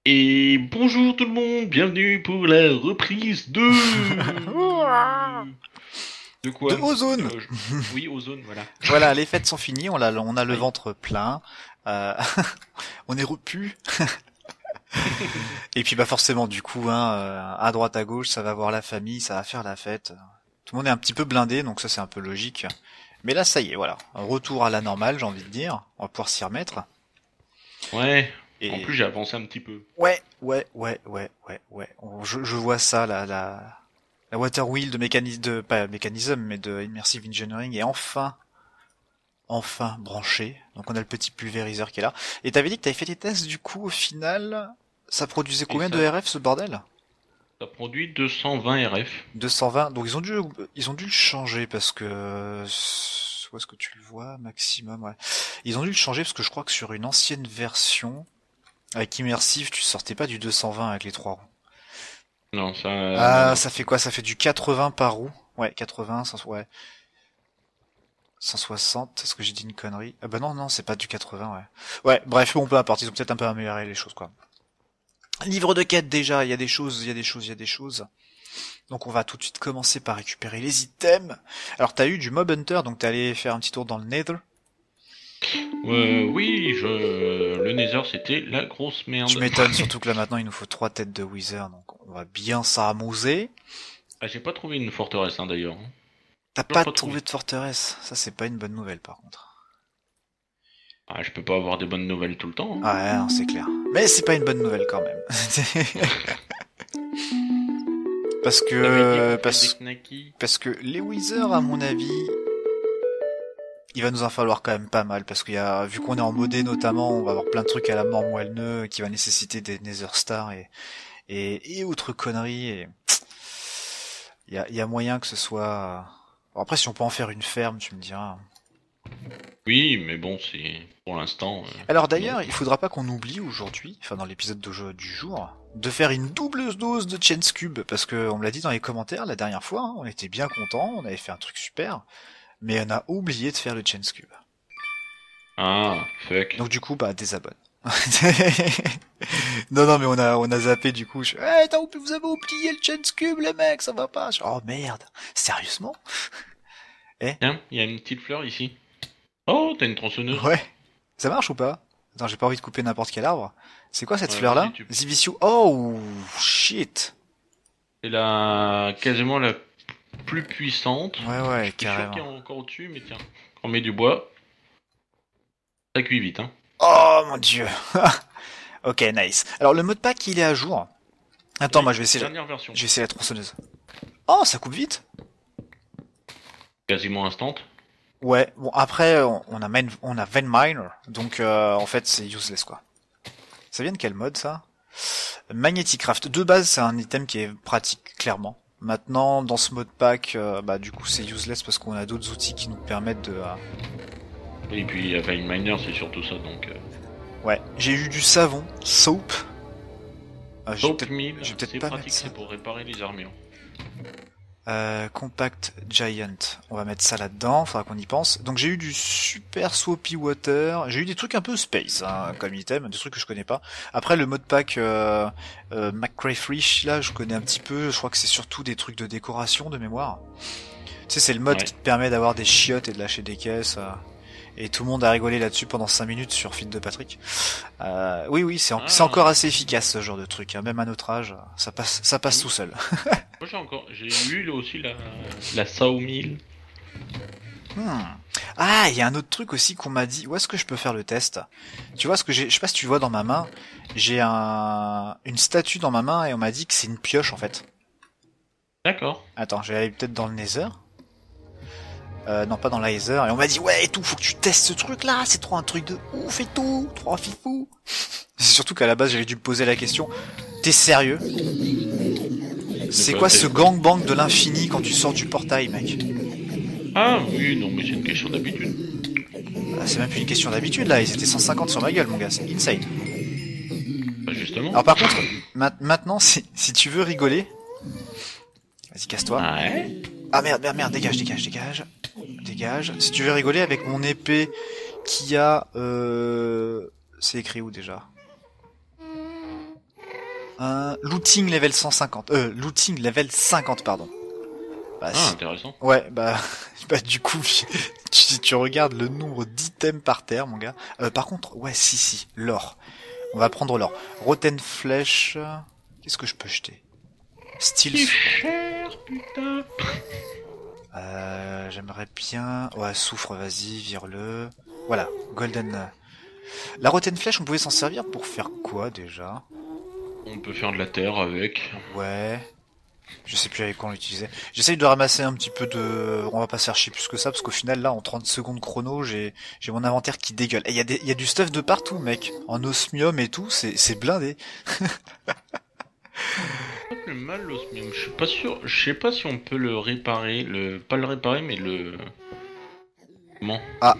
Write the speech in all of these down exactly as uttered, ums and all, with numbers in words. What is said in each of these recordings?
Et bonjour tout le monde, bienvenue pour la reprise de... De De quoi? ozone. Euh, je- Oui, Ozone, voilà. Voilà, les fêtes sont finies, on a, on a le Aïe. ventre plein, euh, on est repu. Et puis bah forcément du coup, hein, euh, à droite à gauche, ça va voir la famille, ça va faire la fête. Tout le monde est un petit peu blindé, donc ça c'est un peu logique. Mais là ça y est, voilà, un retour à la normale, j'ai envie de dire. On va pouvoir s'y remettre. Ouais, en plus Et j'ai avancé un petit peu. ouais, ouais, ouais, ouais, ouais, ouais. On- Je, je vois ça, la, la, la water wheel de mécanisme, de pas mécanisme, mais de immersive engineering est enfin enfin branché. Donc on a le petit pulvériseur qui est là. Et t'avais dit que t'avais fait des tests du coup au final, ça produisait Et combien ça, de R F ce bordel? ça produit deux cent vingt R F. deux cent vingt. Donc ils ont dû ils ont dû le changer parce que où est-ce que tu le vois maximum, ouais. Ils ont dû le changer parce que je crois que sur une ancienne version avec immersive, tu sortais pas du deux cent vingt avec les trois roues. Non, ça... Non, Ah, non. ça fait quoi? Ça fait du quatre-vingts par roue. Ouais, quatre-vingts, cent, ouais. cent soixante, est-ce que j'ai dit une connerie? Ah bah non, non, c'est pas du quatre-vingts, ouais. Ouais, bref, bon, peu importe, ils ont peut-être un peu amélioré les choses, quoi. Livre de quête déjà, il y a des choses, il y a des choses, il y a des choses. Donc on va tout de suite commencer par récupérer les items. Alors t'as eu du Mob Hunter, donc t'es allé faire un petit tour dans le Nether. Euh, oui, je... Le Nether, c'était la grosse Tu merde. m'étonnes, surtout que là maintenant il nous faut trois têtes de Wither, donc on va bien s'amuser. Ah, j'ai pas trouvé une forteresse, hein, d'ailleurs. T'as Toujours pas pas trouvé. trouvé de forteresse, ça c'est pas une bonne nouvelle par contre. Ah, je peux pas avoir des bonnes nouvelles tout le temps, hein. Ah ouais, non, c'est clair. Mais c'est pas une bonne nouvelle quand même. Parce T'avais dit que, pour faire des parce, knackis. parce que les Wither, à mon avis, il va nous en falloir quand même pas mal parce qu'il y a, vu qu'on est en modé notamment, on va avoir plein de trucs à la mort moelleux qui va nécessiter des Nether Stars et, et, et autres conneries et il y a, il y a moyen que ce soit, bon, après si on peut en faire une ferme, tu me diras. Oui, mais bon, c'est... Pour l'instant, euh, Alors non. d'ailleurs, il faudra pas qu'on oublie aujourd'hui, enfin dans l'épisode de jeu du jour, de faire une double dose de Chance Cube parce que on me l'a dit dans les commentaires la dernière fois, hein, on était bien contents, on avait fait un truc super, mais on a oublié de faire le Chance Cube. Ah, fuck. Donc du coup, bah désabonne. Non, non, mais on a, on a zappé du coup. Je... Eh, t'as oublié- vous avez oublié le Chance Cube, les mecs, ça va pas. Je... Oh merde, sérieusement? Eh, Tiens, il y a une petite fleur ici. Oh, t'as une tronçonneuse. ouais, ça marche ou pas? Attends, j'ai pas envie de couper n'importe quel arbre. C'est quoi cette Ouais, vas-y, fleur-là? tu... Ziviciu. Oh, shit. C'est la... quasiment la plus puissante. Ouais, Je ouais, suis sûr qu'il carrément. y en a encore au-dessus, mais tiens. On met du bois, ça cuit vite, hein. Oh mon dieu. Ok, nice. Alors le mode pack, il est à jour. Attends, moi Oui, je vais essayer la... dernière version. je vais essayer la tronçonneuse. Oh, ça coupe vite. Quasiment instant. Ouais, bon après on on a main... on a Vein Miner, donc euh, en fait c'est useless quoi. Ça vient de quel mode ça? Magneticraft. De base c'est un item qui est pratique clairement. Maintenant dans ce mode pack, euh, bah du coup c'est useless parce qu'on a d'autres outils qui nous permettent de. euh, Et puis, enfin, une miner, c'est surtout ça, donc... Euh... Ouais, j'ai eu du savon, soap. Ah, j'ai Soap peut-être, mill, je vais peut-être c'est pas mettre pratique, ça. c'est pour réparer les armures. Euh, Compact Giant, on va mettre ça là-dedans, faudra qu'on y pense. Donc j'ai eu du super soapy water, j'ai eu des trucs un peu space hein, comme item, des trucs que je connais pas. Après le mode pack euh, euh, McCrayfish là, je connais un petit peu, je crois que c'est surtout des trucs de décoration de mémoire. Tu sais, c'est le mode Ouais. qui te permet d'avoir des chiottes et de lâcher des caisses. euh, et tout le monde a rigolé là-dessus pendant cinq minutes sur Feed de Patrick. Euh, oui, oui, c'est en- c'est Ah, encore assez efficace ce genre de truc. Hein. Même à notre âge, ça passe, ça passe tout oui. seul. Moi, j'ai encore... J'ai eu, là, aussi, la... La sawmill. Hmm. Ah, il y a un autre truc aussi qu'on m'a dit. Où est-ce que je peux faire le test? Tu vois ce que j'ai? Je sais pas si tu vois dans ma main. J'ai un une statue dans ma main et on m'a dit que c'est une pioche en fait. D'accord. Attends, je vais aller peut-être dans le Nether. Euh, non, pas dans l'Aether. Et on m'a dit ouais et tout, faut que tu testes ce truc-là. C'est trop un truc de ouf et tout. Trop fifou. C'est surtout qu'à la base j'avais dû me poser la question. T'es sérieux? De C'est quoi quoi ce tester? gangbang de l'infini quand tu sors du portail, mec? Ah, oui, non, mais c'est une question d'habitude. Ah, c'est même plus une question d'habitude là. Ils étaient cent cinquante sur ma gueule, mon gars. C'est insane. Bah, justement. Alors par contre, ma- maintenant, si, si tu veux rigoler, vas-y casse-toi. Ouais. Ah merde, merde, merde, dégage, dégage, dégage, dégage. Si tu veux rigoler avec mon épée qui a, euh... c'est écrit où déjà? Un looting level cent cinquante. Euh, looting level cinquante, pardon. Bah, Ah, si- intéressant. Ouais, bah, bah du coup, si tu regardes le nombre d'items par terre, mon gars. Euh, par contre, ouais, si, si, l'or. On va prendre l'or. Rotten Flèche. Qu'est-ce que je peux jeter? Steel. C'est cher, putain. Euh, j'aimerais bien... Ouais, soufre, vas-y, vire-le. Voilà, golden. La Rotten Flèche, on pouvait s'en servir pour faire quoi, déjà? On peut faire de la terre avec. Ouais... Je sais plus avec quoi on l'utilisait. J'essaye de ramasser un petit peu de... On va pas chercher plus que ça, parce qu'au final, là, en trente secondes chrono, j'ai j'ai mon inventaire qui dégueule. Et il y, a des... y a du stuff de partout, mec. En osmium et tout, c'est c'est blindé. Pas plus mal l'osmium. Je suis pas sûr. Je sais pas si on peut le réparer. Le pas le réparer, mais le. Comment? Ah.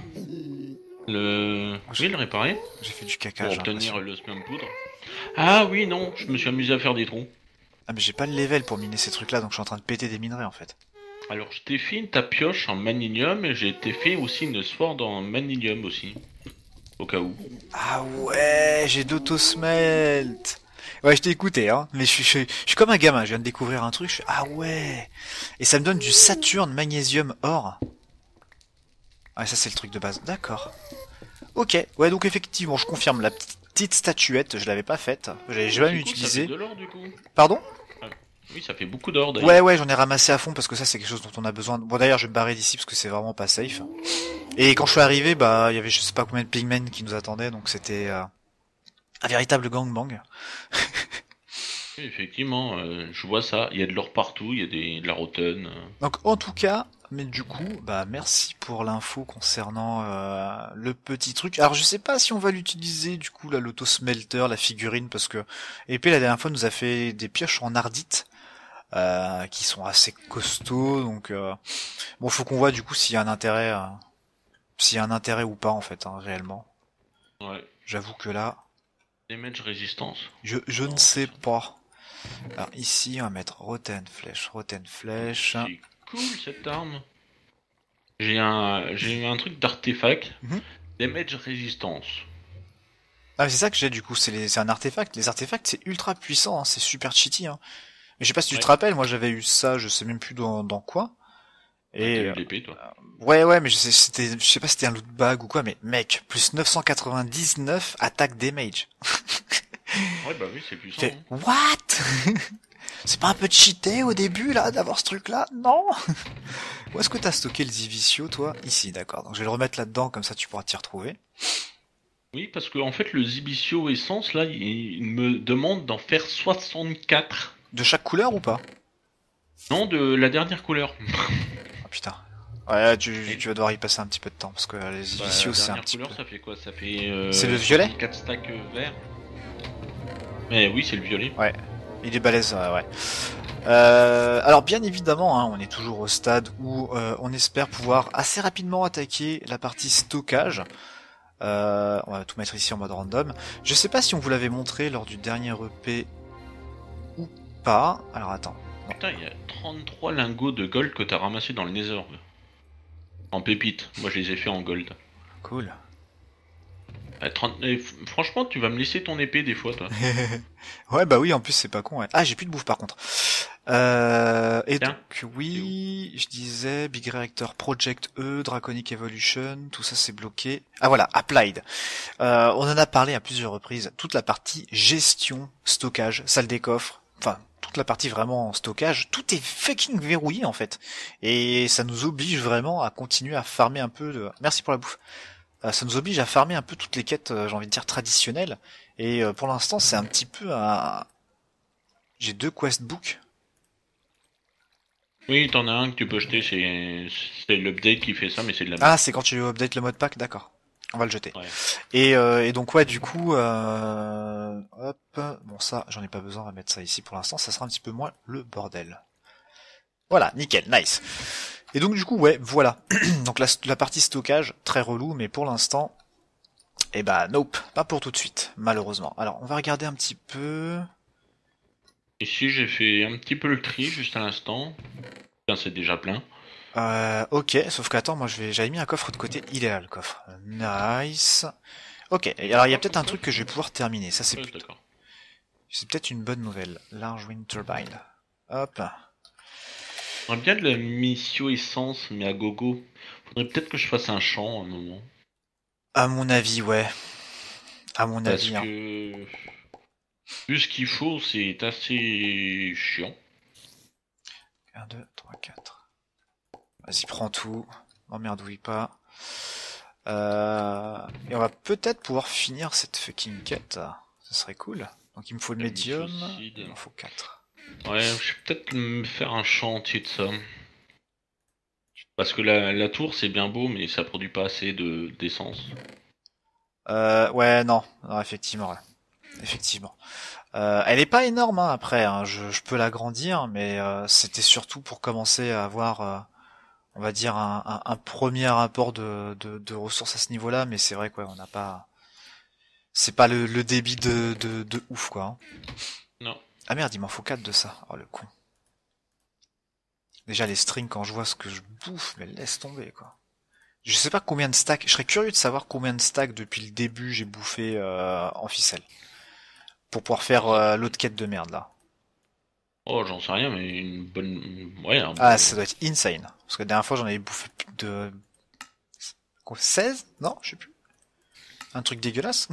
Le. Oui, le réparer. J'ai fait du caca, Pour j'ai obtenir l'impression. l'osmium poudre. Ah oui, non. Je me suis amusé à faire des trous. Ah, mais j'ai pas le level pour miner ces trucs-là, donc je suis en train de péter des minerais, en fait. Alors, je t'ai fait une ta pioche en maninium et j'ai t'ai fait aussi une sword en maninium aussi. Au cas où. Ah ouais, j'ai d'autosmelt. Ouais, je t'ai écouté, hein. Mais je suis, je, suis, je suis comme un gamin, je viens de découvrir un truc, je suis, ah ouais. Et ça me donne du Saturne, magnésium, or. Ah, ça c'est le truc de base. D'accord. Ok, ouais, donc effectivement, je confirme, la petite statuette, je l'avais pas faite. J'avais jamais Du coup, ça fait utilisé. de l'or du coup. Pardon? Oui, ça fait beaucoup d'or d'ailleurs. Ouais, ouais, j'en ai ramassé à fond parce que ça c'est quelque chose dont on a besoin. Bon, d'ailleurs, je vais me barrer d'ici parce que c'est vraiment pas safe. Et quand je suis arrivé, bah, il y avait je sais pas combien de pigmen qui nous attendaient, donc c'était euh, un véritable gangbang. Oui, effectivement, euh, je vois ça. Il y a de l'or partout, il y a des, de la rotten. euh. Donc en tout cas, mais du coup, bah merci pour l'info concernant euh, le petit truc. Alors je sais pas si on va l'utiliser du coup là, l'autosmelter, la figurine, parce que Épée la dernière fois nous a fait des pioches en ardite euh, qui sont assez costauds, donc euh, bon faut qu'on voit du coup s'il y a un intérêt, euh, s'il y a un intérêt ou pas en fait, hein, réellement. Ouais. J'avoue que là, Damage résistance. je je ne Non, sais c'est ça. pas. Alors ici on va mettre rotten flèche, rotten flèche. C'est cool cette arme. J'ai un, j'ai un truc d'artefact. Mhm. Damage résistance. Ah, mais c'est ça que j'ai du coup, c'est les- c'est un artefact. Les artefacts, c'est ultra puissant, hein, c'est super cheaty. Hein. Mais je sais pas si tu Ouais. te rappelles, moi j'avais eu ça, je sais même plus dans, dans quoi. T'as Et eu euh, l'épée toi. ouais, ouais, mais je sais, c'était, je sais pas si c'était un loot bag ou quoi, mais mec, plus neuf cent quatre-vingt-dix-neuf attaque damage. Ouais, bah oui, c'est puissant. Fait, Hein. what? C'est pas un peu cheaté au début là d'avoir ce truc-là? Non. Où est-ce que t'as stocké le Zivicio, toi? Ici, d'accord. Donc je vais le remettre là-dedans, comme ça tu pourras t'y retrouver. Oui, parce que en fait, le Zibicio essence là, il, il me demande d'en faire soixante-quatre. De chaque couleur ou pas? Non, de la dernière couleur. Ah putain. Ouais, tu, tu vas devoir y passer un petit peu de temps parce que les Bah, Zivicio la c'est un dernière petit couleur, peu. ça fait quoi? Ça fait. Euh, C'est le violet quatre stacks euh, verts. Mais oui, c'est le violet. Ouais, il est balèze, ouais. ouais. Euh, alors bien évidemment, hein, on est toujours au stade où euh, on espère pouvoir assez rapidement attaquer la partie stockage. Euh, on va tout mettre ici en mode random. Je sais pas si on vous l'avait montré lors du dernier E P ou pas. Alors attends. Putain, il y a trente-trois lingots de gold que t'as ramassé dans le Nether. En pépite. Moi, je les ai fait en gold. Cool. Euh, trente... eh, f- Franchement, tu vas me laisser ton épée des fois, toi. Ouais, bah oui, en plus c'est pas con. Ouais. Ah, j'ai plus de bouffe par contre. Euh, et Tiens. donc oui, je disais Big Reactor Project E, Draconic Evolution, tout ça c'est bloqué. Ah voilà, Applied. Euh, on en a parlé à plusieurs reprises. Toute la partie gestion, stockage, salle des coffres, enfin toute la partie vraiment stockage, tout est fucking verrouillé en fait. Et ça nous oblige vraiment à continuer à farmer un peu. De... Merci pour la bouffe. Euh, ça nous oblige à farmer un peu toutes les quêtes, euh, j'ai envie de dire traditionnelles. Et euh, pour l'instant, c'est un petit peu un. J'ai deux quest books. Oui, t'en as un que tu peux jeter, c'est c'est l'update qui fait ça, mais c'est de la merde. Ah, c'est quand tu update le mode pack, d'accord. On va le jeter. Ouais. Et, euh, et donc ouais, du coup, euh, hop, bon ça, j'en ai pas besoin, on va mettre ça ici pour l'instant, ça sera un petit peu moins le bordel. Voilà, nickel, nice. Et donc du coup, ouais, voilà. Donc la, la partie stockage, très relou, mais pour l'instant, eh bah nope, pas pour tout de suite, malheureusement. Alors, on va regarder un petit peu. Ici, j'ai fait un petit peu le tri juste à l'instant. Putain, c'est déjà plein. Euh, ok, sauf qu'attends, moi je vais, j'avais mis un coffre de côté, il est là le coffre. Nice. Ok, et alors il y a peut-être un truc que je vais pouvoir terminer, ça c'est Ouais, plutôt. d'accord. C'est peut-être une bonne nouvelle. Large wind turbine. Hop. J'aimerais bien de la mission essence, mais à gogo. Faudrait peut-être que je fasse un champ à un moment. À mon avis, ouais. À mon Parce avis, hein. que... Vu ce qu'il faut, c'est assez chiant. un, deux, trois, quatre. Vas-y, prends tout. M'emmerdouille pas. Euh... Et on va peut-être pouvoir finir cette fucking quête. Ce serait cool. Donc il me faut le La médium. mythocide. Il m'en faut quatre. Ouais, je vais peut-être me faire un chantier de ça. Parce que la, la tour, c'est bien beau, mais ça produit pas assez de d'essence. Euh, ouais, non. Non, effectivement, ouais. Effectivement. Euh, elle est pas énorme, hein, après. Hein. Je, je peux l'agrandir, mais euh, c'était surtout pour commencer à avoir, euh, on va dire, un, un, un premier apport de, de, de ressources à ce niveau-là. Mais c'est vrai quoi, on n'a pas... C'est pas le, le débit de, de, de ouf, quoi. Hein. Non. Ah merde, il m'en faut quatre de ça. Oh, le con. Déjà, les strings, quand je vois ce que je bouffe, mais laisse tomber, quoi. Je sais pas combien de stacks... Je serais curieux de savoir combien de stacks, depuis le début, j'ai bouffé euh, en ficelle. Pour pouvoir faire euh, l'autre quête de merde, là. Oh, j'en sais rien, mais une bonne... Ouais, un Ah, bon... ça doit être insane. Parce que la dernière fois, j'en avais bouffé plus de... Quoi, seize? Non, je sais plus. Un truc dégueulasse.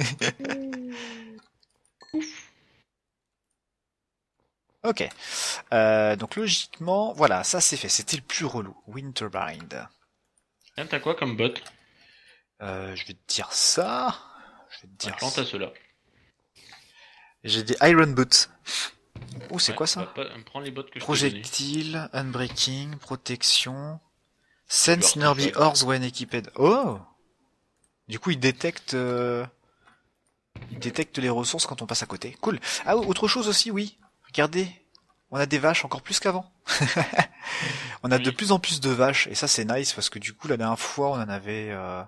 Ok. Euh, donc logiquement, voilà, ça c'est fait. C'était le plus relou. Winterbind. Tiens, t'as quoi comme bot? Euh, je vais te dire ça. Je vais te dire Atlante ça. à ceux-là. J'ai des Iron Boots. Oh, c'est Ouais, quoi bah, ça? pas... prends les bots que je t'ai donnés. Projectile, Unbreaking, Protection. Tu Sense Nerby artefact. Ores when equipped. Oh! Du coup, il détecte... Euh... Il détecte les ressources quand on passe à côté. Cool. Ah, autre chose aussi, oui. Regardez. On a des vaches encore plus qu'avant. On a Oui. de plus en plus de vaches. Et ça, c'est nice parce que du coup, la dernière fois, on en avait... Euh...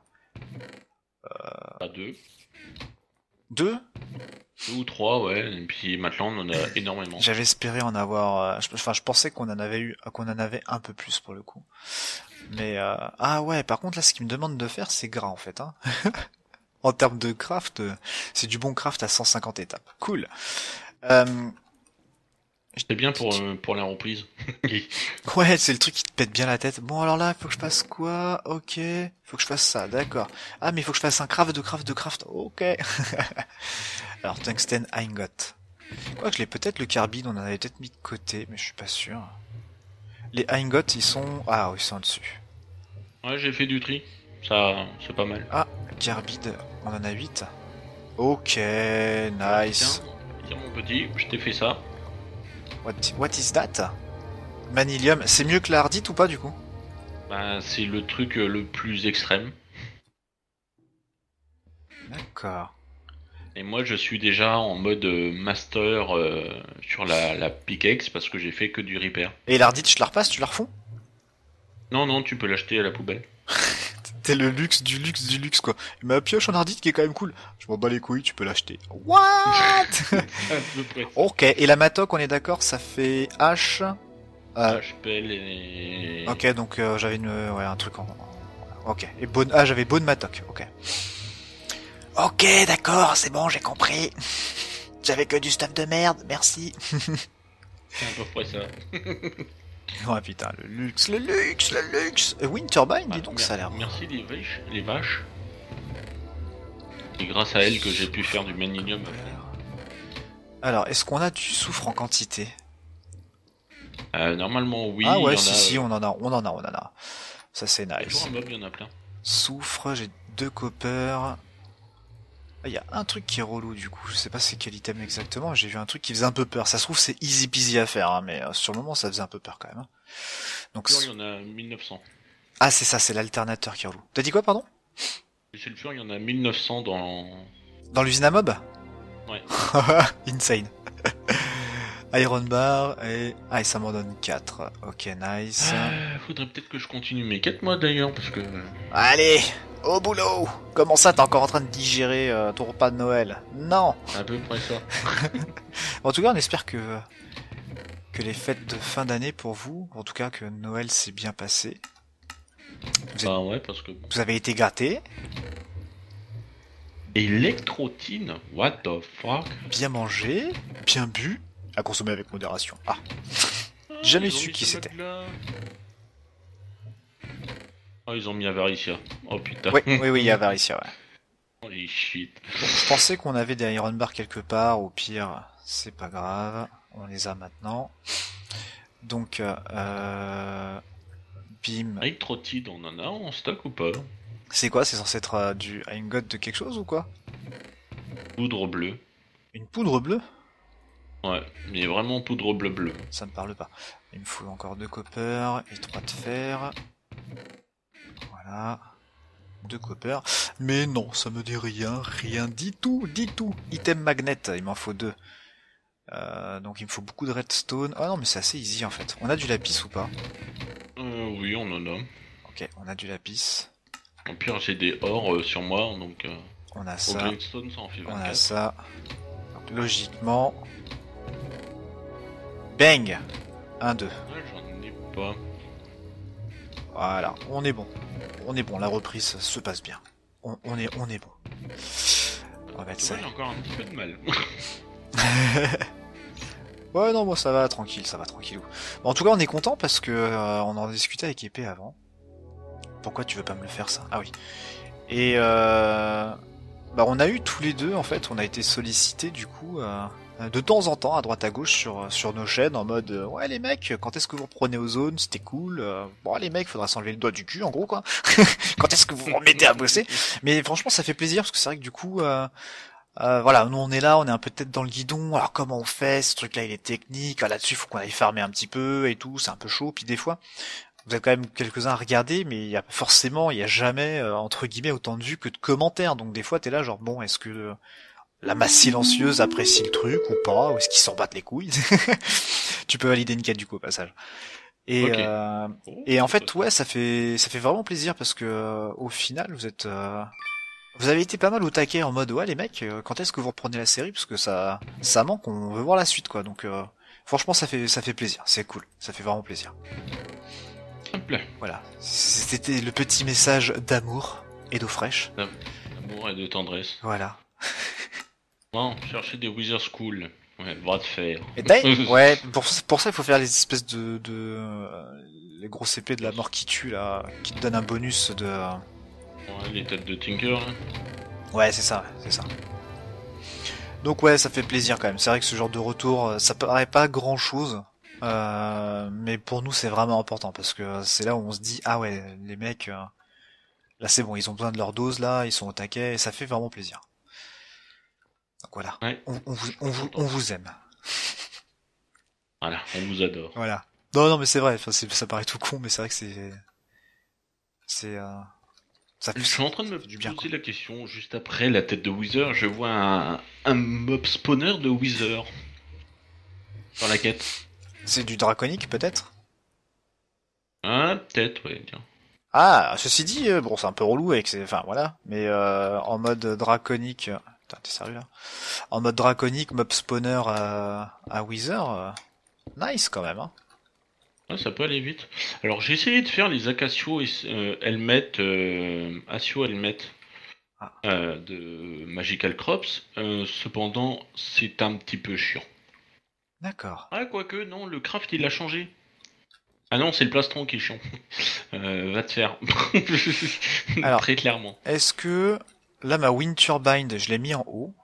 À deux. Deux. Deux ou trois, ouais. Et puis maintenant, on en a énormément. J'avais espéré en avoir... Euh... je- Enfin, je pensais qu'on en avait eu... qu'on en avait un peu plus pour le coup. Mais... Euh... Ah ouais, par contre, là, ce qu'il me demande de faire, c'est gras, en fait. Hein. En termes de craft, euh, c'est du bon craft à cent cinquante étapes. Cool. Euh... C'est bien pour, euh, pour la reprise. Ouais, c'est le truc qui te pète bien la tête. Bon, alors là, faut que je fasse quoi? Ok. Faut que je fasse ça, d'accord. Ah, mais il faut que je fasse un craft de craft de craft. Ok. Alors, tungsten ingot. Quoi que je l'ai peut-être le carbide, on en avait peut-être mis de côté, mais je suis pas sûr. Les ingots, ils sont... Ah, oui, ils sont au-dessus. Ouais, j'ai fait du tri. Ça, c'est pas mal. Ah, carbide, on en a huit. Ok, Alors, nice. tiens, tiens, mon petit, je t'ai fait ça. What, what is that? Manilium, c'est mieux que la hardite ou pas du coup? Bah, c'est le truc euh, le plus extrême. D'accord. Et moi, je suis déjà en mode euh, master euh, sur la, la pickaxe parce que j'ai fait que du repair. Et l'hardite, je te la repasse, tu la refonds? Non, non, tu peux l'acheter à la poubelle. T'es le luxe du luxe du luxe quoi. Et ma pioche en ardite qui est quand même cool. Je m'en bats les couilles, tu peux l'acheter. What? À peu près. Ok, et la matok, on est d'accord, ça fait H. Euh, H P L et... ok, donc euh, j'avais une, ouais, un truc en. Ok, et bonne, ah j'avais bonne matok. Ok. Ok, d'accord, c'est bon, j'ai compris. J'avais que du stuff de merde, merci. C'est à peu près ça. Oh putain, le luxe, le luxe, le luxe. Euh, Winterbind, dis Ah, donc, mer- ça a l'air. Merci les vaches. Les vaches. C'est grâce à elles que j'ai pu faire du manilium. Alors, est-ce qu'on a du soufre en quantité? Euh, normalement, oui. Ah ouais, il y en si, a, si, euh, on en a, on en a, on en a. Ça c'est il y a toujours nice. un mob, il y en a plein. Soufre, j'ai deux copper. Ah, il y a un truc qui est relou du coup, je sais pas c'est quel item exactement, j'ai vu un truc qui faisait un peu peur. Ça se trouve c'est easy peasy à faire, hein, mais euh, sur le moment ça faisait un peu peur quand même. Hein. Donc, Le sulfure, il y en a mille neuf cents. ah c'est ça, c'est l'alternateur qui est relou. T'as dit quoi, pardon? Le sulfure, il y en a mille neuf cents dans... Dans l'usine à mob? Ouais. Insane. Iron bar et... Ah et ça m'en donne quatre. Ok, nice. Euh, faudrait peut-être que je continue mes quêtes, moi, d'ailleurs, parce que... Allez, au boulot. Comment ça, t'es encore en train de digérer euh, ton repas de Noël? Non. C'est à peu près ça. En tout cas, on espère que que les fêtes de fin d'année pour vous, en tout cas que Noël s'est bien passé. Vous, êtes- Bah ouais, parce que... vous avez été gâtés. Électrotine? What the fuck? Bien mangé, bien bu, à consommer avec modération. Ah, Ah, jamais ils ont su mis qui ce c'était. mec-là. Ah, ils ont mis Avaricia. Oh putain. Oui, oui, oui, il y a Varicia, ouais. Holy shit. Bon, je pensais qu'on avait des Iron Bar quelque part, au pire, c'est pas grave, on les a maintenant. Donc, euh, bim. Électrotine, on en a en stock ou pas? C'est quoi? C'est censé être euh, du Ingot de quelque chose ou quoi? Poudre bleue. Une poudre bleue? Ouais, mais vraiment poudre bleu bleu. Ça me parle pas. Il me faut encore deux copper et trois de fer. Voilà. Deux copper. Mais non, ça me dit rien, rien dit tout, dit tout. Item magnet, il m'en faut deux. Euh, donc il me faut beaucoup de redstone. Ah non, mais c'est assez easy en fait. On a du lapis ou pas? Euh, oui, on en a. Ok, on a du lapis. Au pire, j'ai des ors euh, sur moi, donc euh, On a au ça. grindstone, ça en fait On a vingt-quatre. ça. Donc logiquement... Bang! Un, deux. Ouais, j'en ai pas. Voilà, on est bon. On est bon, la reprise se passe bien. On, on est, on est bon. On va mettre Tu ça. vois, j'ai encore un petit peu de mal. Ouais, non, moi ça va, tranquille, ça va, tranquillou. Bon, en tout cas, on est content parce que euh, on en discutait avec Épée avant. Pourquoi tu veux pas me le faire ça? Ah oui. Et euh, bah, on a eu tous les deux, en fait, on a été sollicités du coup euh, de temps en temps, à droite à gauche, sur sur nos chaînes, en mode euh, ouais les mecs, quand est-ce que vous reprenez aux zones? C'était cool. Euh, bon les mecs, faudra s'enlever le doigt du cul, en gros quoi. Quand est-ce que vous vous remettez à bosser? Mais franchement, ça fait plaisir parce que c'est vrai que du coup. Euh, Euh, voilà, nous on est là, on est un peu tête dans le guidon. Alors comment on fait? Ce truc-là, il est technique. Ah, là-dessus, faut qu'on aille farmer un petit peu et tout. C'est un peu chaud. Puis des fois, vous êtes quand même quelques-uns à regarder, mais il y a forcément, il y a jamais euh, entre guillemets autant de vues que de commentaires. Donc des fois, t'es là genre bon, est-ce que euh, la masse silencieuse apprécie le truc ou pas? Ou est-ce qu'ils s'en battent les couilles? Tu peux valider une quête du coup au passage. Et Ok. euh, Oh, et en c'est pas fait, ça. ouais, ça fait ça fait vraiment plaisir parce que euh, au final, vous êtes euh, vous avez été pas mal au taquet en mode ouais les mecs, euh, quand est-ce que vous reprenez la série parce que ça ça manque, on veut voir la suite quoi. Donc euh, franchement ça fait ça fait plaisir, c'est cool, ça fait vraiment plaisir. Ça me plaît. Voilà, c'était le petit message d'amour et d'eau fraîche. D'amour et de tendresse. Voilà. Non, chercher des Wizard School. Ouais, va te faire. Et d'ailleurs, ouais, pour, pour ça il faut faire les espèces de, de euh, les grosses épées de la mort qui tue là, qui te donnent un bonus de. Ouais, les têtes de Tinker, là. Ouais c'est ça, c'est ça. Donc ouais, ça fait plaisir quand même. C'est vrai que ce genre de retour, euh, ça paraît pas grand chose, euh, mais pour nous c'est vraiment important parce que c'est là où on se dit ah ouais les mecs, euh, là c'est bon, ils ont besoin de leur dose là, ils sont au taquet et ça fait vraiment plaisir. Donc voilà, Ouais, on, on vous, on, vous, on j'entends. vous aime. Voilà, on vous adore. Voilà. Non non mais c'est vrai, enfin, c'est- ça paraît tout con mais c'est vrai que c'est c'est euh, ça, Je fait, suis ça en train de me fait du bien poser quoi. la question, juste après la tête de Wither, je vois un, un mob spawner de Wither dans la quête. C'est du draconique peut-être? Ah, peut-être, ouais, tiens. Ah, ceci dit, euh, bon c'est un peu relou avec ces, enfin voilà, mais euh, en mode draconique. euh, Putain, t'es sérieux là? En mode draconique, mob spawner à, à Wither, euh, nice quand même, hein. Ah, ça peut aller vite. Alors, j'ai essayé de faire les Acacio et euh, Helmet, euh, Asio Helmet Ah, euh, de Magical Crops. Euh, cependant, c'est un petit peu chiant. d'accord. Ah, quoique, non, le craft il a changé. Ah non, c'est le plastron qui est chiant. Euh, va te faire. Alors, Très clairement. est-ce que là ma wind turbine, je l'ai mis en haut,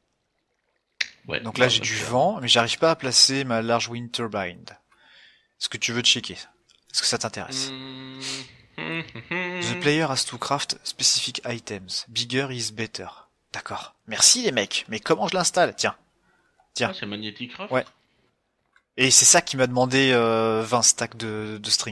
Ouais, donc là bah, j'ai va te du faire. vent, mais j'arrive pas à placer ma large wind turbine. Est-ce que tu veux checker? Est-ce que ça t'intéresse? Hum, hum, hum, The hum. player has to craft specific items. Bigger is better. D'accord. Merci les mecs, mais comment je l'installe? Tiens, Ah, tiens. c'est Magnetic Ouais. Craft. Et c'est ça qui m'a demandé euh, vingt stacks de, de string.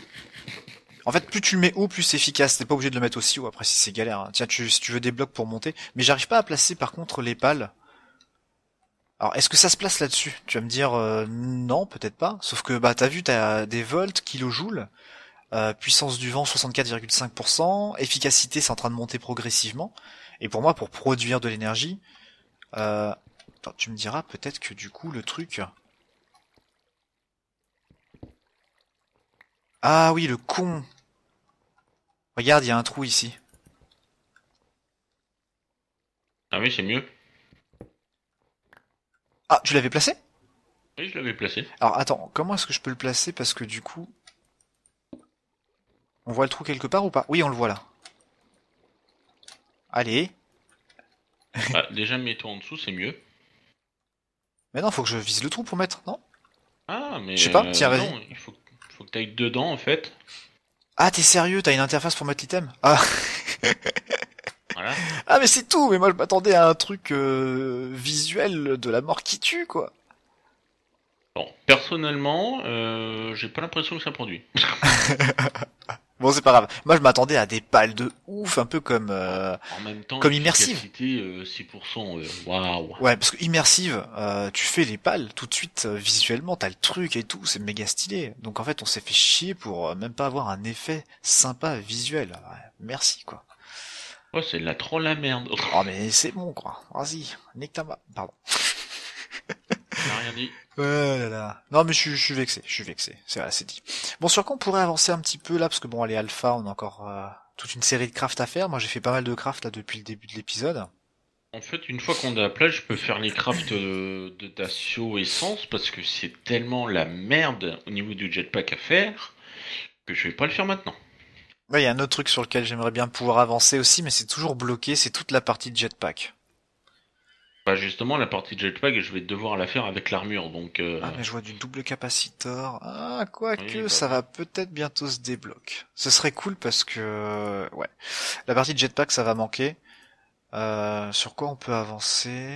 En fait, plus tu le mets haut, plus c'est efficace. T'es pas obligé de le mettre aussi haut, après si c'est galère, hein. Tiens, tu, si tu veux des blocs pour monter. Mais j'arrive pas à placer par contre les pales. Alors, est-ce que ça se place là-dessus? Tu vas me dire euh, non, peut-être pas. Sauf que bah t'as vu, t'as des volts, kilojoules, euh, puissance du vent soixante-quatre virgule cinq pour cent, efficacité c'est en train de monter progressivement. Et pour moi, pour produire de l'énergie, euh, attends, tu me diras peut-être que du coup le truc. Ah oui, le con. Regarde, il y a un trou ici. Ah oui, c'est mieux. Ah, tu l'avais placé? Oui, je l'avais placé. Alors attends, comment est-ce que je peux le placer? Parce que du coup, on voit le trou quelque part ou pas? Oui, on le voit là. Allez. Bah, déjà, mets-toi en dessous, c'est mieux. Mais non, faut que je vise le trou pour mettre, non? Ah, Je mais sais pas, euh, tiens, vas-y. non, il faut, faut que t'ailles dedans, en fait. Ah, t'es sérieux? T'as une interface pour mettre l'item? Ah. Voilà. Ah, mais c'est tout! Mais moi, je m'attendais à un truc euh, visuel de la mort qui tue, quoi. Bon, personnellement, euh, j'ai pas l'impression que ça produit. Bon, c'est pas grave. Moi, je m'attendais à des pales de ouf, un peu comme En, euh, en même temps, comme immersive. efficacité euh, six pour cent. euh, Waouh. Ouais, parce que immersive, euh, tu fais les pales tout de suite euh, visuellement, t'as le truc et tout, c'est méga stylé. Donc en fait, on s'est fait chier pour euh, même pas avoir un effet sympa visuel. Ouais, merci quoi. Oh, c'est la troll la merde. Oh mais c'est bon quoi. Vas-y, nique ta ma... Pardon. J'ai rien dit. Ouais là là. Non mais je, suis- je suis vexé, je suis vexé. C'est assez dit. Bon, sur quoi on pourrait avancer un petit peu là, parce que bon, elle est alpha, on a encore euh, toute une série de craft à faire. Moi, j'ai fait pas mal de craft là depuis le début de l'épisode. En fait, une fois qu'on est à plat, je peux faire les crafts euh, de Dacio Essence parce que c'est tellement la merde au niveau du jetpack à faire que je vais pas le faire maintenant. Ouais, il y a un autre truc sur lequel j'aimerais bien pouvoir avancer aussi, mais c'est toujours bloqué, c'est toute la partie de jetpack. Bah justement, la partie jetpack, je vais devoir la faire avec l'armure, donc euh, Ah, mais je vois du double capacitor. Ah, oui, quoique, bah ça oui. va peut-être bientôt se débloquer. Ce serait cool parce que, ouais. La partie de jetpack, ça va manquer. Euh, sur quoi on peut avancer?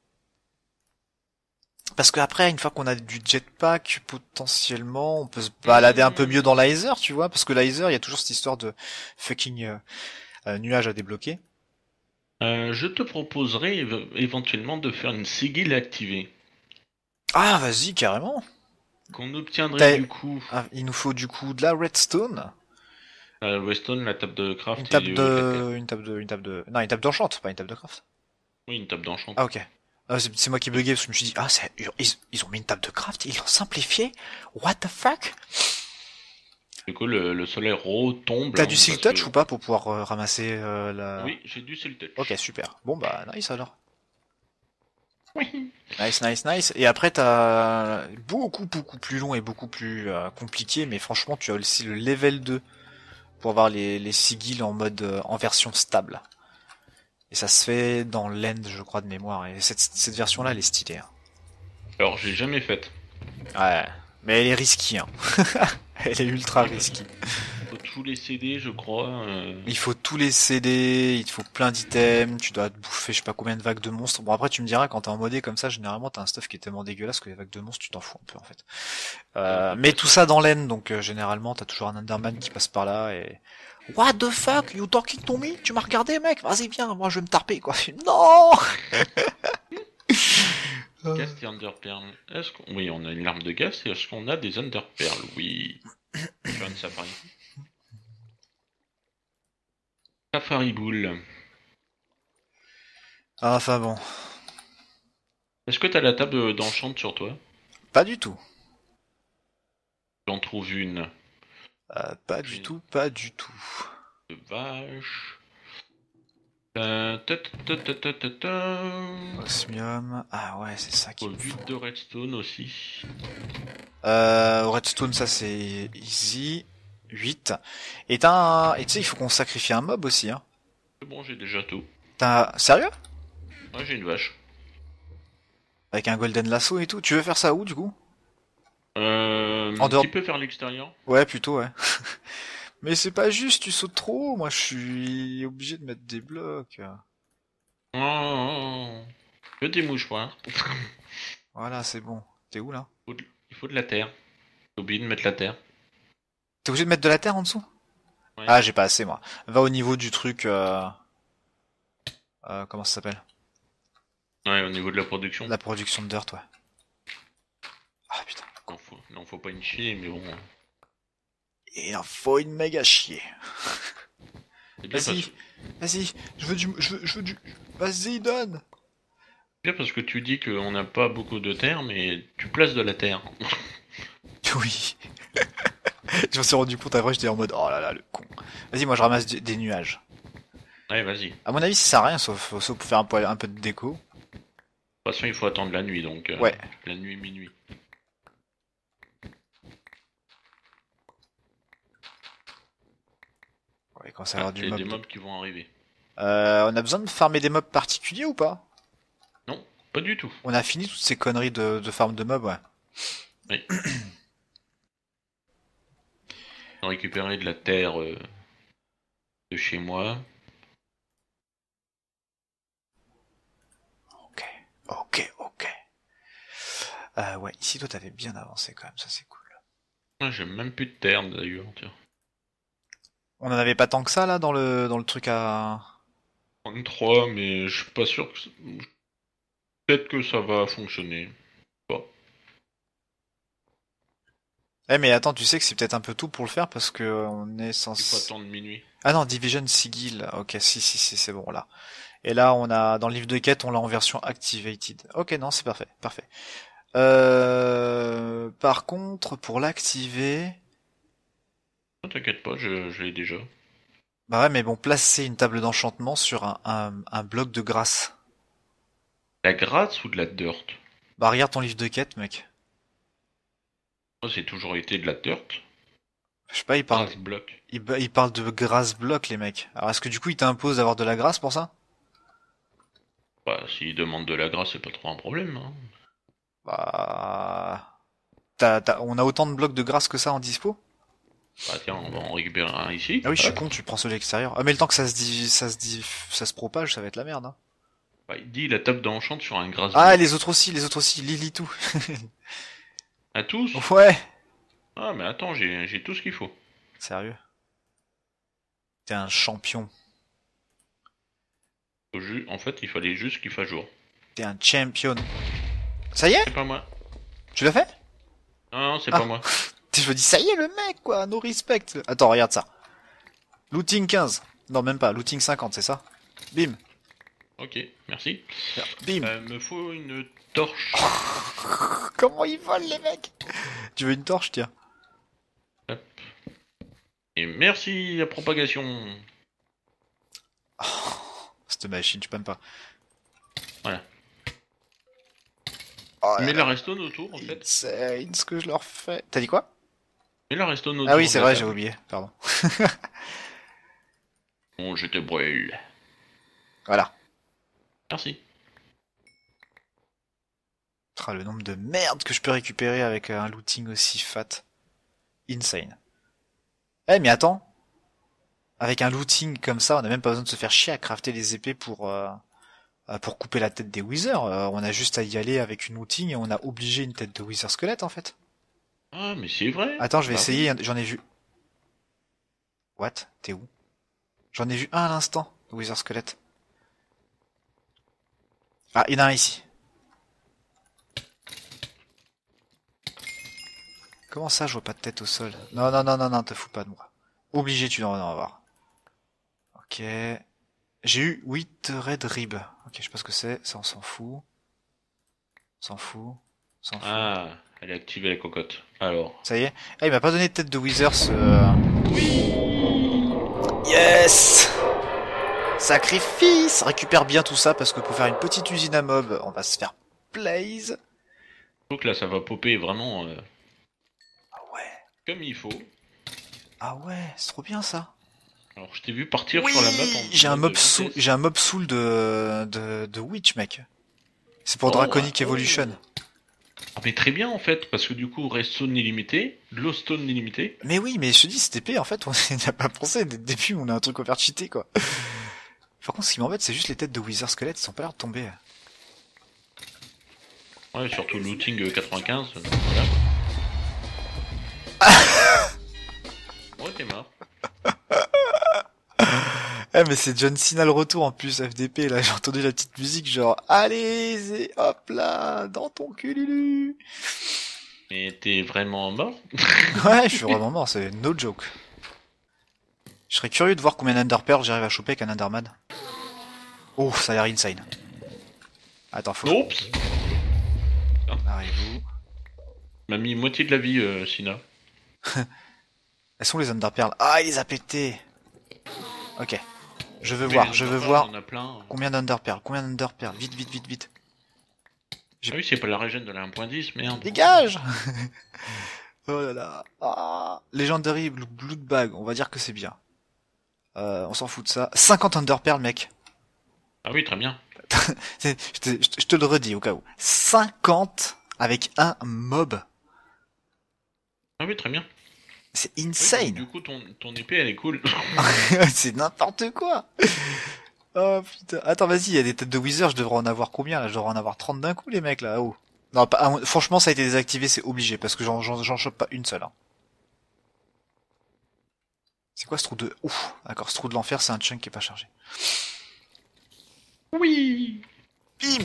Parce qu'après, une fois qu'on a du jetpack, potentiellement, on peut se balader un peu Hmm, mieux dans l'Aether, tu vois, parce que l'Aether, il y a toujours cette histoire de fucking euh, euh, nuage à débloquer. euh, je te proposerai éve- éventuellement de faire une sigil activée Ah, vas-y, carrément. qu'on obtiendrait T'as- du coup ah, il nous faut du coup de la redstone, à Weston, la table de une craft et table euh, de la terre. de, une table de, une table de, non, une table d'enchant, pas une table de craft. Oui, une table d'enchant. Ah, ok. Ah, c'est c'est moi qui buguais parce que je me suis dit, ah, c'est, ils, ils ont mis une table de craft, ils l'ont simplifié. What the fuck? Du coup, le, le soleil retombe T'as là, du silk parce touch ou que pas pour pouvoir euh, ramasser euh, la... oui, j'ai du Seal Ok, Touch. super. Bon bah, nice alors. Oui. Nice, nice, nice. Et après, t'as beaucoup, beaucoup plus long et beaucoup plus euh, compliqué, mais franchement, tu as aussi le level deux pour avoir les, les sigils en mode, euh, en version stable. Et ça se fait dans l'end, je crois, de mémoire. Et cette, cette version-là, elle est stylée. Hein. Alors, j'ai jamais fait. Ouais. Mais elle est risky, hein. Elle est ultra Oui, bah, risky. faut tous les C D, je crois. euh. Il faut tous les C D, il te faut plein d'items, tu dois te bouffer je sais pas combien de vagues de monstres. Bon après tu me diras quand t'es en modé comme ça, généralement t'as un stuff qui est tellement dégueulasse que les vagues de monstres tu t'en fous un peu en fait. C'est à Euh, peu mais près tout ça. ça dans l'aine, donc euh, généralement t'as toujours un Enderman qui passe par là et... What the fuck, you talking to me? Tu m'as regardé mec? Vas-y viens, moi je vais me tarper quoi. Non! Ghast et Underpearl. Est-ce qu'on... Oui, on a une larme de Ghast et est-ce qu'on a des Underpearl? Oui. Sur une Safari. Safari Bull. Ah, enfin bon, Est-ce que t'as la table d'enchant sur toi? pas du tout. J'en trouve une. Euh, pas du J'ai tout, pas du tout. une vache. Euh, ta, ta, ta, ta, ta, ta. Osmium, ah ouais c'est ça qu'il Oh, me faut. huit de redstone aussi. Euh, Redstone, ça c'est easy. huit. Et t'as un... Et tu sais, il faut qu'on sacrifie un mob aussi, hein. C'est bon, j'ai déjà tout. T'as... Sérieux? Ouais, j'ai une vache. Avec un golden lasso et tout. Tu veux faire ça où, du coup? En Euh, dehors... tu peux faire l'extérieur? Ouais, plutôt, ouais. Mais c'est pas juste, tu sautes trop haut. Moi, je suis obligé de mettre des blocs. Oh, que des mouchoirs. Voilà, c'est bon. T'es où, là? Faut de- Il faut de la terre. J'ai oublié de mettre la terre. T'es obligé de mettre de la terre en dessous? Ouais. Ah, j'ai pas assez, moi. Va au niveau du truc... Euh... euh, comment ça s'appelle? Ouais, au niveau de la production. La production de dirt, ouais. Ah, putain. Non, faut, non, faut pas une chier, mais bon. Il en faut une méga chier. C'est bien, Vas-y, parce... vas-y, je veux du, je veux, je veux du, vas-y, donne. bien parce que tu dis qu'on n'a pas beaucoup de terre, mais tu places de la terre. Oui. Je me suis rendu compte après, j'étais en mode, oh là là, le con. Vas-y, moi je ramasse du- des nuages. Allez, vas-y. De À mon avis, ça sert à rien, sauf, sauf pour faire un, peu- un peu de déco. toute façon, il faut attendre la nuit, donc... euh, Ouais. La nuit, minuit. Ouais, quand ça va Ah, avoir du il y a mob. des mobs qui vont arriver. Euh, on a besoin de farmer des mobs particuliers ou pas? Non, pas du tout. On a fini toutes ces conneries de, de farm de mobs, ouais. Oui. On a récupéré de la terre euh, de chez moi. Ok, ok, ok. Euh, ouais, ici toi t'avais bien avancé quand même, ça c'est cool. Ah, j'ai même plus de terre d'ailleurs, tiens. On en avait pas tant que ça là dans le dans le truc à. trente-trois, mais je suis pas sûr que... ça- Peut-être que ça va fonctionner. Bon. Eh mais attends, tu sais que c'est peut-être un peu tôt pour le faire parce que euh, on est Il faut censé. attendre minuit. Ah non, Division Sigil. Ok, si si si, c'est bon là. Et là on a dans le livre de quête, on l'a en version activated. Ok, non, c'est parfait, parfait. Euh... Par contre, pour l'activer, Ne t'inquiète pas, je, je l'ai déjà. bah ouais, mais bon, placer une table d'enchantement sur un, un, un bloc de grâce. La grâce ou de la dirt? Bah regarde ton livre de quête, mec. Moi, c'est toujours été de la dirt. Je sais pas, il parle, Grâce bloc. il, ba- il parle de grâce bloc, les mecs. Alors est-ce que du coup il t'impose d'avoir de la grâce pour ça? Bah, s'il demande de la grâce, c'est pas trop un problème. Hein. Bah, t'as, t'as- on a autant de blocs de grâce que ça en dispo? Bah, tiens, on va en récupérer un ici. Ah oui, je suis Hop. con, tu prends ceux de l'extérieur. Ah mais le temps que ça se dit, ça se dit, ça se propage, ça va être la merde. Hein. Bah, il dit la table d'enchant sur un grâce Ah, bloc. les autres aussi, les autres aussi, Lily tout. À tous? Ouais. Ah, mais attends, j'ai j'ai tout ce qu'il faut. Sérieux? T'es un champion. Faut ju- En fait, il fallait juste qu'il fasse jour. T'es un champion. Ça y est? C'est pas moi. Tu l'as fait? Non, non, c'est Ah. pas moi. Je me dis, ça y est, le mec, quoi, no respect. Attends, regarde ça. Looting quinze. Non, même pas, looting cinquante, c'est ça? Bim. Ok, merci. Bim. Euh, me faut une torche. Comment ils volent, les mecs? Tu veux une torche, tiens. Hop. Et merci la propagation. Cette machine, je peux même pas. Voilà. Oh, Mets là, la restone autour, en fait. insane, ce que je leur fais. T'as dit quoi? Mets la restone autour. Ah oui, de c'est la vrai, j'ai table. oublié, pardon. Bon, je te brûle. Voilà. Merci. Ah, le nombre de merde que je peux récupérer avec un looting aussi fat. Insane. Eh, mais attends. Avec un looting comme ça, on n'a même pas besoin de se faire chier à crafter les épées pour, euh, euh, pour couper la tête des withers. Euh, on a juste à y aller avec une looting et on a obligé une tête de wither squelette en fait. Ah, mais c'est vrai. Attends, je vais Bah essayer, oui. j'en ai vu. What? T'es où? J'en ai vu un à l'instant, de wither squelette. Ah, il y en a un ici. Comment ça, je vois pas de tête au sol? Non, non, non, non, non, te fous pas de moi. Obligé, tu dois en avoir. Ok. J'ai eu huit red rib. Ok, je sais pas ce que c'est, ça on s'en fout. On s'en fout. On s'en fout. Ah, elle a activé la cocotte. Alors. Ça y est. Ah, il m'a pas donné de tête de wither ce... Yes! Sacrifice! Récupère bien tout ça parce que pour faire une petite usine à mob, on va se faire plaise. Donc là, ça va popper vraiment euh, Ah ouais. comme il faut. Ah ouais, c'est trop bien ça. Alors, je t'ai vu partir Oui, sur la map en j'ai un mode mob de soul, vitesse. j'ai un mob soul de, de, de witch, mec. C'est pour Oh, Draconic ouais. Evolution. Ah, mais très bien en fait, parce que du coup, redstone illimité, glowstone illimité. Mais oui, mais je te dis, cette épée, en fait, on n'y a pas pensé. Dès le début, on a un truc overcheaté, quoi. Par contre, ce qui m'embête, c'est juste les têtes de wither squelettes, ils sont pas l'air de tomber. Ouais, surtout looting euh, quatre-vingt-quinze. euh, voilà. Ouais, t'es mort. Eh, mais c'est John Cena le retour, en plus, F D P, là, j'ai entendu la petite musique, genre, allez, et hop là, dans ton cululu. Mais t'es vraiment mort? Ouais, je suis vraiment mort, c'est no joke. Je serais curieux de voir combien d'Enderpearls j'arrive à choper avec un Enderman. Oh, ça a l'air insane. Attends, faut... Oups. Arrive-vous. M'a mis moitié de la vie, euh, Sina. Elles sont les Enderpearls. Ah, il les a pétés. Ok. Je veux Mais voir, les je veux Underpearl, voir il y en a plein. combien d'Underpearl, combien d'Underpearl, vite, vite, vite, vite. Ah oui, c'est pas la régène de la un point dix, merde. Dégage. Oh là là. Ah. Legendary Blood Bag, on va dire que c'est bien. Euh, on s'en fout de ça. cinquante Underpearl, mec. Ah oui, très bien. je, te, je te le redis au cas où. cinquante avec un mob. Ah oui, très bien. C'est Oui, donc, insane. du coup, ton, ton épée, elle est cool. C'est n'importe quoi. Oh putain. Attends, vas-y, il y a des têtes de Wither, je devrais en avoir combien là? Je devrais en avoir trente d'un coup, les mecs là. Oh. Non, pas, ah, franchement, ça a été désactivé, c'est obligé, parce que j'en, j'en, j'en chope pas une seule. Hein. C'est quoi ce trou de... Ouf, d'accord, ce trou de l'enfer, c'est un chunk qui est pas chargé. Oui. Bim.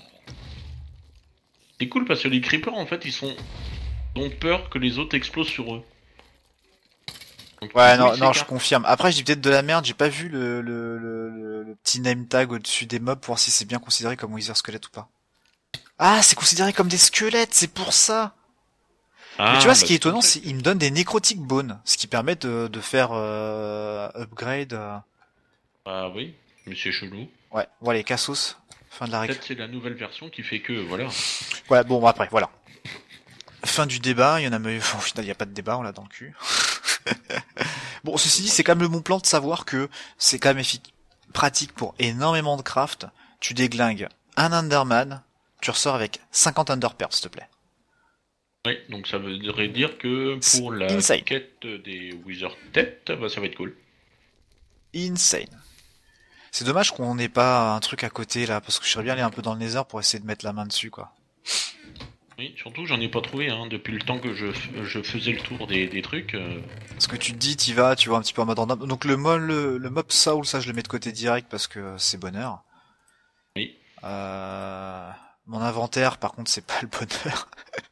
C'est cool parce que les creepers, en fait, ils sont... ils ont peur que les autres explosent sur eux. Donc, Ouais, du coup, non, ils non, je s'écartent. confirme. Après, j'ai peut-être de la merde, j'ai pas vu le, le, le, le, le petit name tag au-dessus des mobs pour voir si c'est bien considéré comme Wither squelette ou pas. Ah, c'est considéré comme des squelettes, c'est pour ça. Mais tu Ah, vois, ce bah qui est c'est comme étonnant, ça. c'est qu'il me donne des necrotic bones, ce qui permet de, de faire euh, upgrade. euh, Ah oui, mais c'est chelou. Ouais, voilà, les cassos. Fin de la réc. Peut-être c'est la nouvelle version qui fait que, voilà. Ouais, bon, après, voilà. Fin du débat, il y en a, mais au final, il n'y a pas de débat, on l'a dans le cul. Bon, ceci dit, c'est quand même le bon plan de savoir que c'est quand même efficace, pratique pour énormément de craft. Tu déglingues un Underman, tu ressors avec cinquante Underpearls, s'il te plaît. Oui, donc ça veut dire que C'est pour la insane. quête des Wither Tête, bah ça va être cool. Insane. C'est dommage qu'on n'ait pas un truc à côté, là, parce que je serais bien allé un peu dans le Nether pour essayer de mettre la main dessus, quoi. Oui, surtout j'en ai pas trouvé, hein, depuis le temps que je, f- je faisais le tour des, des trucs. euh, Parce que tu te dis, t'y vas, tu vois un petit peu en mode random. Donc le mob, le, le mob soul, ça, je le mets de côté direct parce que c'est bonheur. Oui. Euh... Mon inventaire, par contre, c'est pas le bonheur.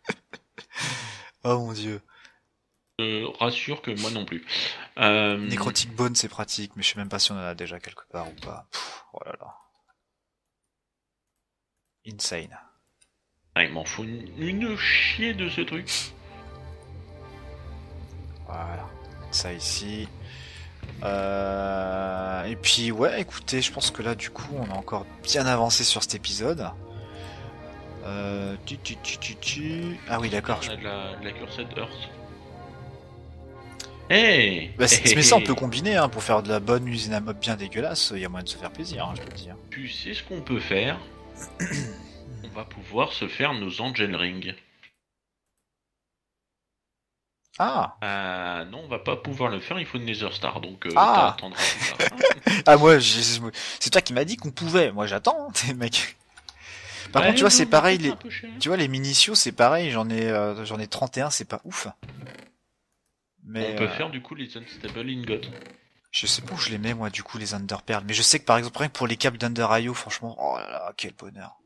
Oh mon dieu. Je rassure que moi non plus. Euh, Necrotic Bone, c'est pratique, mais je sais même pas si on en a déjà quelque part ou pas. Pff, oh là là. Insane. ah, il m'en faut une, une chier de ce truc. Voilà. Ça ici. Euh... Et puis, ouais, écoutez, je pense que là, du coup, on a encore bien avancé sur cet épisode. Euh... Tu, tu, tu, tu, tu... Ah oui, d'accord. On a de la, de la cursed Earth. Hey, Bah, hey, mais ça, on hey. peut combiner, hein, pour faire de la bonne usine à mob bien dégueulasse. Il y a moyen de se faire plaisir, hein, je peux te dire. Tu sais ce qu'on peut faire? On va pouvoir se faire nos Angel Ring. Ah. Euh, non, on va pas pouvoir le faire, il faut une Nether Star, donc euh, Ah. t'attendras plus tard. Ah, moi, j'ai- c'est toi qui m'as dit qu'on pouvait. Moi, j'attends, hein, mec. Par Ouais, contre, tu vois, non, c'est mais pareil, c'est les... un peu cher. tu vois, les minicios, c'est pareil, j'en ai, euh, j'en ai trente et un, c'est pas ouf. Mais, On peut euh, faire du coup les Unstable Ingot. je sais pas où je les mets, moi, du coup, les Underpearl. Mais je sais que, par exemple, rien que pour les câbles d'Under I O, franchement, oh là là, quel bonheur.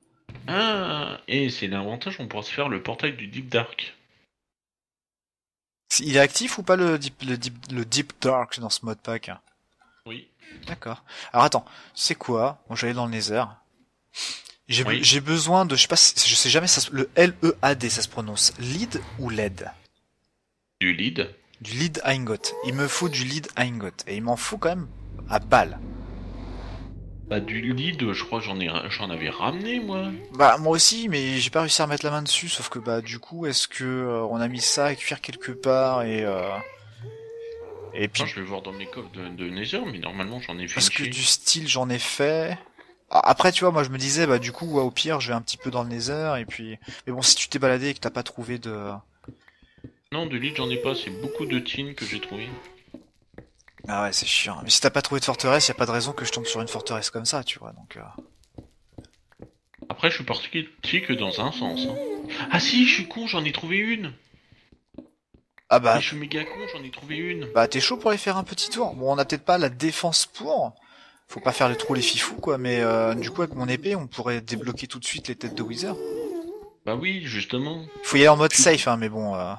Ah, et c'est l'avantage, on pourra se faire le portail du Deep Dark. Il est actif ou pas, le Deep, le Deep, le Deep Dark dans ce modpack? Oui. D'accord. Alors, attends, c'est quoi? Bon, j'allais dans le Nether. J'ai, Oui. j'ai besoin de, je sais pas, si- je sais jamais, ça, se- le L E A D, ça se prononce. Lead ou L E D? Du lead. Du lead ingot. Il me faut du lead ingot. Et il m'en faut quand même à balle. Bah du lead, je crois que j'en ai, j'en avais ramené moi. Bah moi aussi, mais j'ai pas réussi à remettre la main dessus. Sauf que bah du coup, est-ce que euh, on a mis ça à cuire quelque part et euh, et puis Enfin, je vais voir dans mes coffres de, de Nether, mais normalement j'en ai fait parce une que chier. du style j'en ai fait. Ah, après tu vois, moi je me disais bah du coup ouais, au pire je vais un petit peu dans le Nether et puis. Mais bon si tu t'es baladé et que t'as pas trouvé de. Non, de lead j'en ai pas, c'est beaucoup de tin que j'ai trouvé. Ah ouais c'est chiant. Mais si t'as pas trouvé de forteresse, y a pas de raison que je tombe sur une forteresse comme ça, tu vois. Donc. Euh... Après, je suis parti que dans un sens. Hein. Ah si, je suis con, j'en ai trouvé une. Ah bah. Mais je suis méga con, j'en ai trouvé une. Bah t'es chaud pour aller faire un petit tour. Bon on a peut-être pas la défense pour. Faut pas faire les trop les fifous quoi, mais euh, du coup avec mon épée on pourrait débloquer tout de suite les têtes de Wither. Bah oui, justement. Faut y aller en mode safe hein, mais bon. Euh...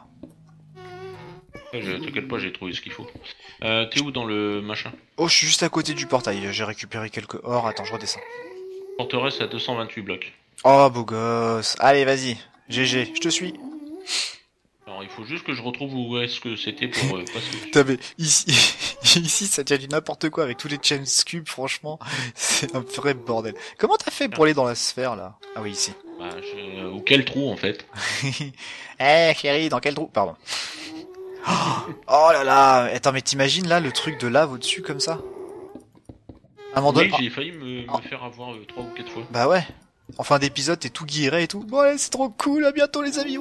Ouais, je- T'inquiète pas, j'ai trouvé ce qu'il faut. Euh, T'es où dans le machin? Oh je suis juste à côté du portail, j'ai récupéré quelques or, attends je redescends. Forteresse à deux cent vingt-huit blocs. Oh beau gosse, allez vas-y, G G, je te suis. Alors Alors il faut juste que je retrouve où est-ce que c'était pour euh, passer dessus. T'avais ici, ici ça tient du n'importe quoi avec tous les James Cube, franchement, c'est un vrai bordel. Comment t'as fait pour aller dans la sphère là? Ah oui, ici. Bah, je... Ou quel trou en fait. Eh chérie, dans quel trou? Pardon. Oh là là, attends mais t'imagines là le truc de lave au-dessus comme ça? À un moment donné... Oui, j'ai failli me, Oh. me faire avoir euh, trois ou quatre fois. Bah ouais. En fin d'épisode, t'es tout guiré et tout. Bon allez, c'est trop cool, à bientôt les amis.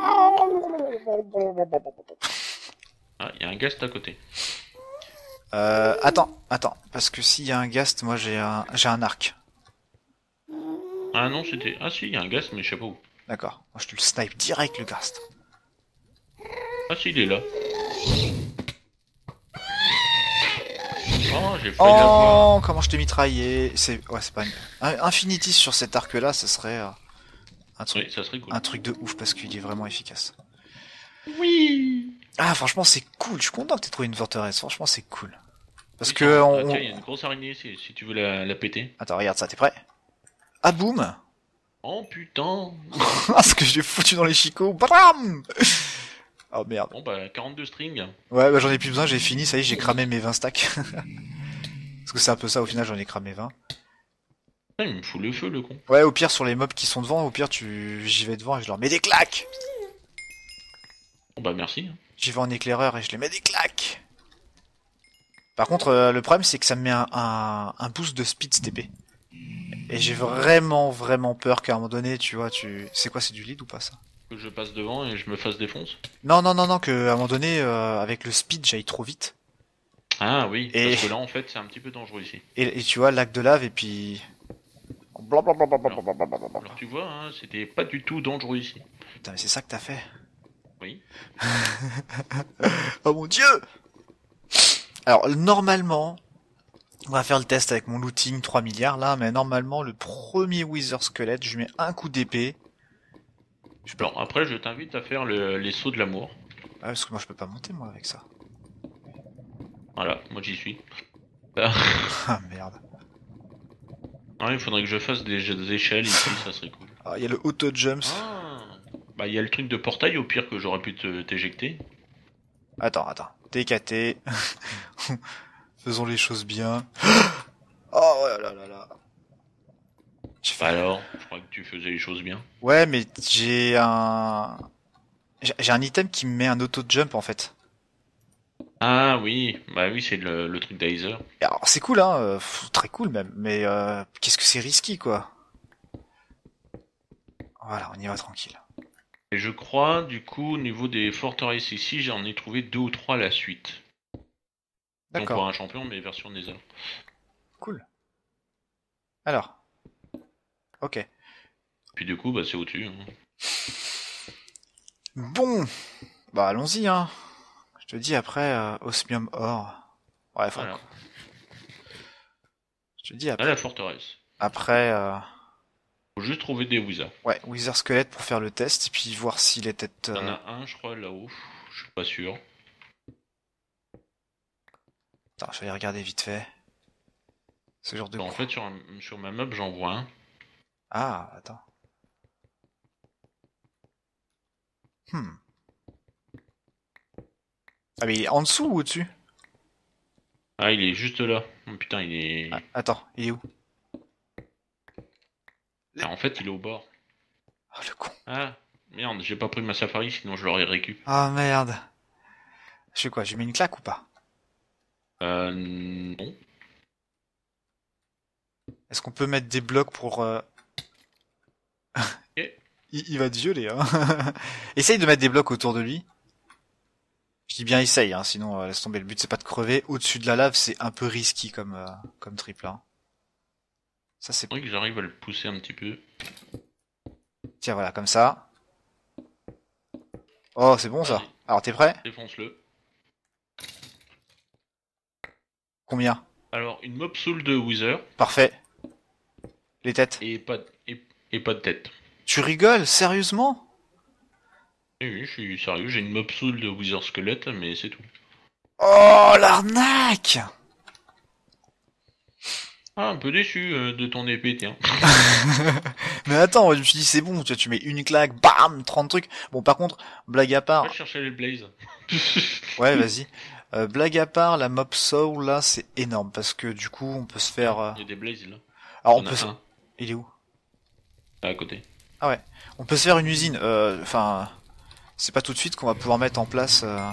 Ah, il y a un gast à côté. Euh, attends, attends, parce que s'il y a un ghast, moi j'ai un, j'ai un arc. Ah non, c'était... Ah si, il y a un gast, mais je sais pas où. D'accord. Moi je te le snipe direct le ghast. Ah si, il est là. Oh, j'ai failli l'avoir. Oh, comment je t'ai mitraillé. C'est, ouais, c'est pas une... un Infinitis sur cet arc-là, ce serait euh, un truc, Oui, ça serait cool. un truc de ouf parce qu'il est vraiment efficace. Oui. Ah, franchement, c'est cool. Je suis content que t'aies trouvé une forteresse. Franchement, c'est cool. Parce Oui, que ça- on... Ah, tiens, il y a une grosse araignée si, si tu veux la, la péter. Attends, regarde ça. T'es prêt? Ah boum. Oh putain. Ah, ce que j'ai foutu dans les chicots. Bram. Oh merde. Bon bah, quarante-deux strings. Ouais, bah, j'en ai plus besoin. J'ai fini. Ça y est, j'ai cramé mes vingt stacks. Parce que c'est un peu ça. Au final, j'en ai cramé vingt. Ah, il me fout le feu, le con. Ouais, au pire, sur les mobs qui sont devant, au pire, tu, j'y vais devant et je leur mets des claques. Bon bah, merci. J'y vais en éclaireur et je les mets des claques. Par contre, euh, le problème, c'est que ça me met un, un, un boost de speed cette épée. Et j'ai vraiment, vraiment peur qu'à un moment donné, tu vois, tu... C'est quoi, c'est du lead ou pas, ça? Que je passe devant et je me fasse défonce. Non, non, non, non, que à un moment donné, euh, avec le speed, j'aille trop vite. Ah oui, Et- parce que là, en fait, c'est un petit peu dangereux ici. Et, et tu vois, lac de lave, et puis... Alors tu vois, hein, c'était pas du tout dangereux ici. Putain, mais c'est ça que t'as fait? Oui. Oh mon dieu! Alors, normalement, on va faire le test avec mon looting trois milliards, là, mais normalement, le premier Wither Squelette, je lui mets un coup d'épée. Je peux... Alors après, je t'invite à faire le- les sauts de l'amour. Ah, parce que moi, je peux pas monter, moi, avec ça. Voilà, moi j'y suis. Ah, Ah, merde. il faudrait que je fasse des, des échelles ici, ça serait cool. Ah, il y a le auto-jumps. Ah. Bah, il y a le truc de portail, au pire que j'aurais pu te- t'éjecter. Attends, attends. T K T. Faisons les choses bien. Oh là là là là. J'ai fait- Bah alors, je crois que tu faisais les choses bien. Ouais, mais j'ai un... J'ai j'ai un item qui me met un auto-jump, en fait. Ah oui, bah oui, c'est le, le truc d'Aizer. Et alors, c'est cool, hein. euh, pff, très cool, même. Mais euh, qu'est-ce que c'est risqué, quoi. Voilà, on y va tranquille. Et je crois, du coup, au niveau des forteresses ici, j'en ai trouvé deux ou trois à la suite. Donc pour D'accord, un champion, mais version Nether. cool. Alors. Ok. Puis du coup, bah c'est au-dessus. Hein. Bon. Bah, allons-y, hein. Je te dis après, euh, osmium or. Ouais, faut... Voilà. Je te dis Là, après. la forteresse. Après, euh... Faut juste trouver des wizards. ouais, Wither Squelette pour faire le test, et puis voir s'il est peut-être... Il y en euh, a un, je crois, là-haut. Je suis pas sûr. Attends, je vais aller regarder vite fait. Ce genre de... En fait, sur, un- sur ma map, j'en vois un. Ah, attends. Hmm. Ah, mais il est en dessous ou au-dessus? Ah, il est juste là. Oh, putain, il est... Ah, attends, il est où? Ah, en fait, il est au bord. Oh, le con. Ah, merde, j'ai pas pris ma safari, sinon je l'aurais récup. Ah, merde. Je fais quoi? Je mets une claque ou pas? Euh, non. Est-ce qu'on peut mettre des blocs pour... euh, Ok. il, il va te violer, hein. Essaye de mettre des blocs autour de lui. Je dis bien essaye, hein, sinon euh, laisse tomber. Le but c'est pas de crever. Au-dessus de la lave, c'est un peu risqué comme, euh, comme triple. Hein. Ça c'est... C'est vrai que j'arrive à le pousser un petit peu. Tiens, voilà, comme ça. Oh, c'est bon ça. Vas-y. Alors, t'es prêt? Défonce-le. Combien? Alors, une mob soul de Wither Parfait. Les têtes. et pas, de- et, et pas de tête. Tu rigoles? Sérieusement? Oui, oui, je suis sérieux, j'ai une mob soul de Wither squelette, mais c'est tout. Oh, l'arnaque! Ah, un peu déçu euh, de ton épée, tiens. Mais attends, je me suis dit, c'est bon, tu vois, tu mets une claque, bam, trente trucs. Bon, par contre, blague à Va part, chercher les blazes. ouais, vas-y. Euh, blague à part, la mob soul, là, c'est énorme, parce que du coup, on peut se faire... Tiens, euh, il y a des blazes là. Alors, on T'en peut as se... un, Il est où? là, à côté. Ah ouais. On peut se faire une usine, euh... Enfin... C'est pas tout de suite qu'on va pouvoir mettre en place... Euh...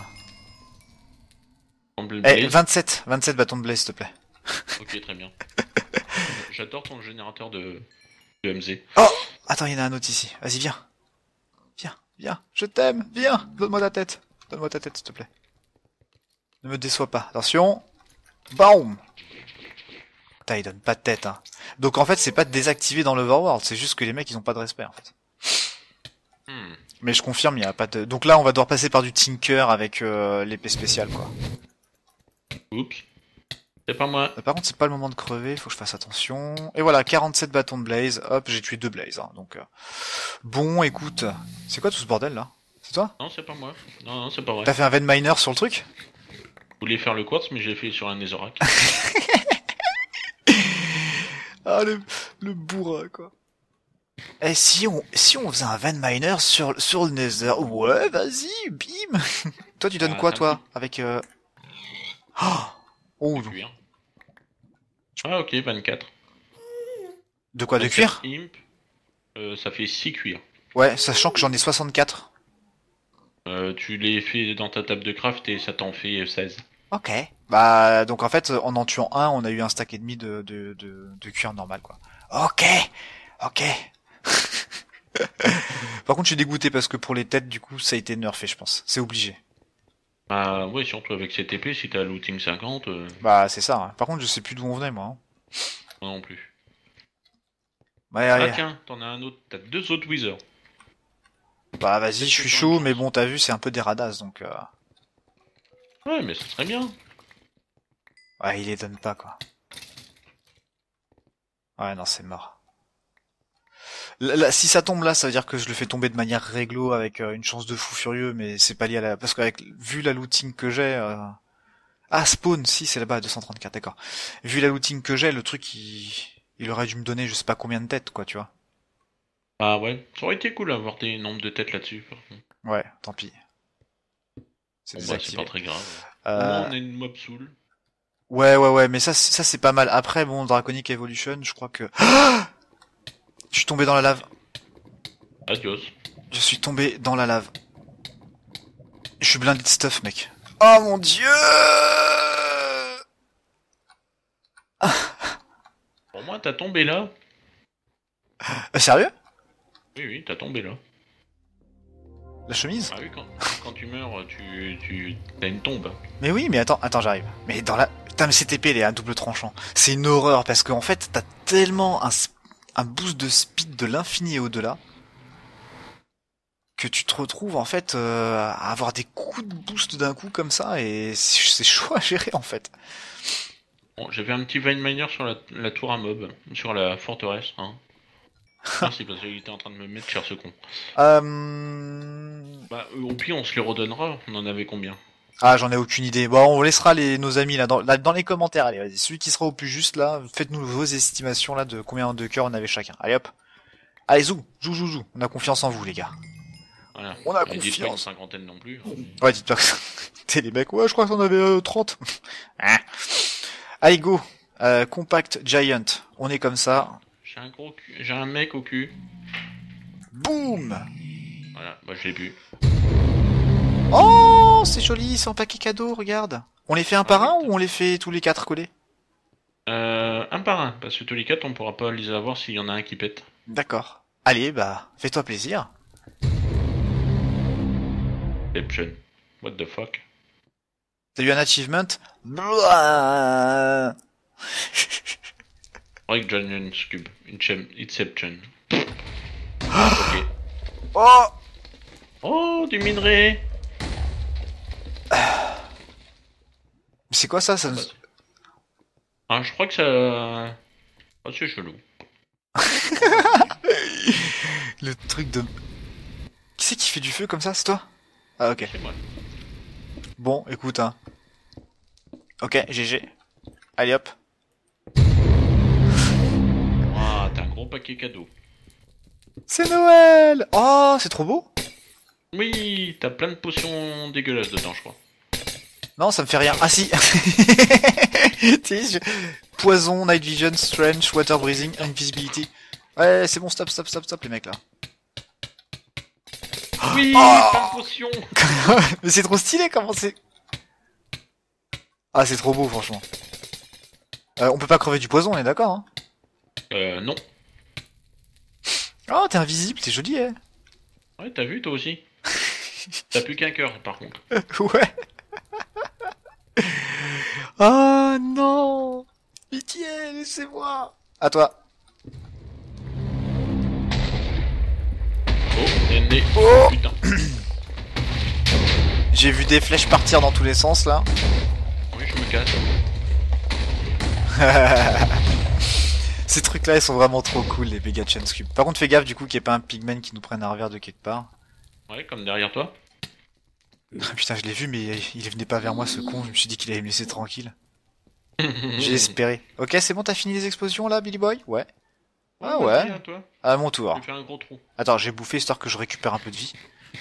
En bleu Eh, blaze. vingt-sept, vingt-sept bâtons de blaze, s'il te plaît. Ok, très bien. J'adore ton générateur de, de M Z. Oh! Attends, il y en a un autre ici. Vas-y, viens. Viens, viens. Je t'aime, viens. Donne-moi ta tête. Donne-moi ta tête, s'il te plaît. Ne me déçois pas. Attention. Boum! Putain, il donne pas de tête, hein. Donc en fait, c'est pas désactivé dans l'Overworld, c'est juste que les mecs, ils ont pas de respect, en fait. Hmm. Mais je confirme, il y a pas de... Donc là, on va devoir passer par du Tinker avec euh, l'épée spéciale, quoi. Oups. C'est pas moi. Euh, Par contre, c'est pas le moment de crever, faut que je fasse attention. Et voilà, quarante-sept bâtons de blaze. Hop, j'ai tué deux blazes, hein, donc... euh, Bon, écoute... C'est quoi tout ce bordel, là? C'est toi? Non, c'est pas moi. Non, non, c'est pas vrai. T'as fait un Vein Miner sur le truc? Je voulais faire le quartz, mais j'ai fait sur un Netherrack. Ah, le, le bourrin, quoi. Eh, si on, si on faisait un Vein Miner sur, sur le Nether... Ouais, vas-y, bim. Toi, tu donnes Ah, quoi, c'est un toi? Avec... Euh... Oh, oh, De cuir. Ah, ok, vingt-quatre. de quoi, de vingt-quatre cuir? imp, euh, ça fait six cuirs. Ouais, sachant que j'en ai soixante-quatre. Euh, tu les fais dans ta table de craft et ça t'en fait seize. Ok. Bah, donc en fait, en en tuant un, on a eu un stack et demi de, de, de, de cuir normal, quoi. Ok. Ok. Par contre, je suis dégoûté parce que pour les têtes, du coup, ça a été nerfé, je pense. C'est obligé. Ah ouais, surtout avec cette épée, si t'as looting cinquante, euh, Bah, c'est ça, hein. Par contre, je sais plus d'où on venait, moi, hein. moi non plus. Ouais, Ah allez. tiens, t'en as un autre, t'as deux autres wizards. Bah, vas-y, je suis Peut-être chaud, une mais chance. bon, t'as vu, c'est un peu des radasses, donc... Euh... Ouais, mais ça serait bien. Ouais, il les donne pas, quoi. Ouais, non, c'est mort. Là, là, si ça tombe là, ça veut dire que je le fais tomber de manière réglo avec euh, une chance de fou furieux, mais c'est pas lié à la... Parce qu'avec vu la looting que j'ai... Euh... Ah, spawn, si, c'est là-bas, à deux cent trente-quatre, d'accord. Vu la looting que j'ai, le truc, il... il aurait dû me donner je sais pas combien de têtes, quoi, tu vois. Ah ouais, ça aurait été cool d'avoir des nombres de têtes là-dessus. par contre. Ouais, tant pis. C'est Bon bah c'est désactivé. pas très grave. Au Euh... moins on a une mob soul. Ouais, ouais, ouais, mais ça, c'est- ça c'est pas mal. Après, bon, Draconic Evolution, je crois que... Je suis tombé dans la lave. Adios. Je suis tombé dans la lave. Je suis blindé de stuff, mec. Oh mon dieu! Au moins t'as tombé là. Euh, sérieux? Oui oui, t'as tombé là. La chemise? Ah oui, quand, quand tu meurs, tu, tu t'as une tombe. Mais oui, mais attends, attends, j'arrive. Mais dans la... Putain, mais cette épée, elle est à double tranchant. C'est une horreur, parce qu'en fait, t'as tellement un, sp- un boost de speed de l'infini et au-delà, que tu te retrouves, en fait, euh, à avoir des coups de boost d'un coup comme ça, et c'est c'est chaud à gérer, en fait. Bon, j'ai fait un petit Vine Miner sur la, la tour à mob, sur la forteresse. Hein. Merci parce qu'il était en train de me mettre cher ce con. Euh... Bah euh, au pire on se les redonnera, on en avait combien? Ah, j'en ai aucune idée. Bon, on laissera les, nos amis là dans, là, dans les commentaires. Allez, vas-y. Celui qui sera au plus juste là, faites-nous vos estimations là de combien de cœurs on avait chacun. Allez hop. Allez, zou, zou, zou, zou. On a confiance en vous, les gars. Voilà. On a Et dites pas une confiance. cinquantaine non plus. Ouais, dites pas que t'es les mecs. Ouais, je crois qu'on avait euh, trente. Hein. Allez, go. Euh, Compact Giant. On est comme ça. J'ai un gros cul, j'ai un mec au cul. Boum. Voilà, bah je l'ai bu. Oh, c'est joli, c'est en paquet cadeau, regarde. On les fait un par Ah un oui, ou on les fait tous les quatre collés? Euh, un par un, parce que tous les quatre on pourra pas les avoir s'il y en a un qui pète. D'accord. Allez, bah, fais-toi plaisir. Deception. What the fuck? T'as eu un achievement? Blah. Break Giant Cube. Inchem- Inception. Ok. Oh. Oh, du minerai! C'est quoi ça, ça Ah, nous... bah, c'est- ah, je crois que ça... Ah, c'est chelou. Le truc de... Qui c'est qui fait du feu comme ça, c'est toi? Ah, ok. C'est moi. Bon, écoute, hein. Ok, G G. Allez hop. paquet cadeau. C'est Noël! Oh, c'est trop beau! Oui, t'as plein de potions dégueulasses dedans, je crois. Non, ça me fait rien. Ah si! Tu sais, je- Poison, Night Vision, Strange, Water Breathing, Invisibility. Ouais, c'est bon, stop, stop, stop, stop, les mecs là. Oui, Oh plein de potions. Mais c'est trop stylé, comment c'est... Ah, c'est trop beau, franchement. Euh, on peut pas crever du poison, on est d'accord, hein? Euh, non. Oh, t'es invisible, c'est joli, hein? Ouais, t'as vu toi aussi. T'as plus qu'un cœur, par contre. Ouais. Oh non! Pitié, laissez-moi! À toi. Oh, né. Oh Putain. J'ai vu des flèches partir dans tous les sens, là. Oui, je me casse. Ces trucs-là, ils sont vraiment trop cool, les Mega Chance Cube. Par contre, fais gaffe, du coup, qu'il n'y ait pas un pigman qui nous prenne un revers de quelque part. Ouais, comme derrière toi. Ah, putain, je l'ai vu, mais il venait pas vers moi, ce con. Je me suis dit qu'il allait me laisser tranquille. J'ai espéré. Ok, c'est bon, t'as fini les explosions, là, Billy Boy? Ouais. Ah vas-y, ouais. à toi. À mon tour. Je vais faire un gros trou. Attends, j'ai bouffé histoire que je récupère un peu de vie.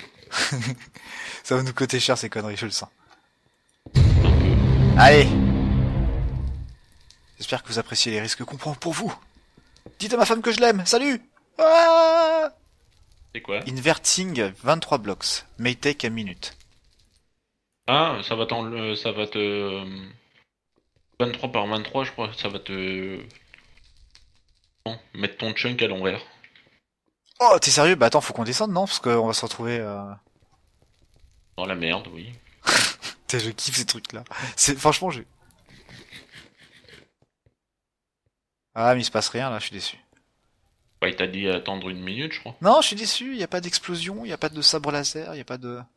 Ça va nous coûter cher, ces conneries, je le sens. Un peu. Allez. J'espère que vous appréciez les risques qu'on prend pour vous. Dites à ma femme que je l'aime. Salut. Ah C'est quoi? Inverting vingt-trois blocks. May take a minute. Ah, ça va t'en... euh, ça va te... euh, vingt-trois par vingt-trois, je crois. Ça va te... Non, mettre ton chunk à l'envers. Oh, t'es sérieux? Bah attends, faut qu'on descende, non? Parce qu'on va se retrouver... Euh... Dans la merde, oui. Putain, je kiffe ces trucs-là. C'est franchement, je... Ah, mais il se passe rien, là, je suis déçu. Ouais, il t'a dit attendre une minute, je crois. Non, je suis déçu, y a pas d'explosion, y a pas de sabre laser, y a pas de...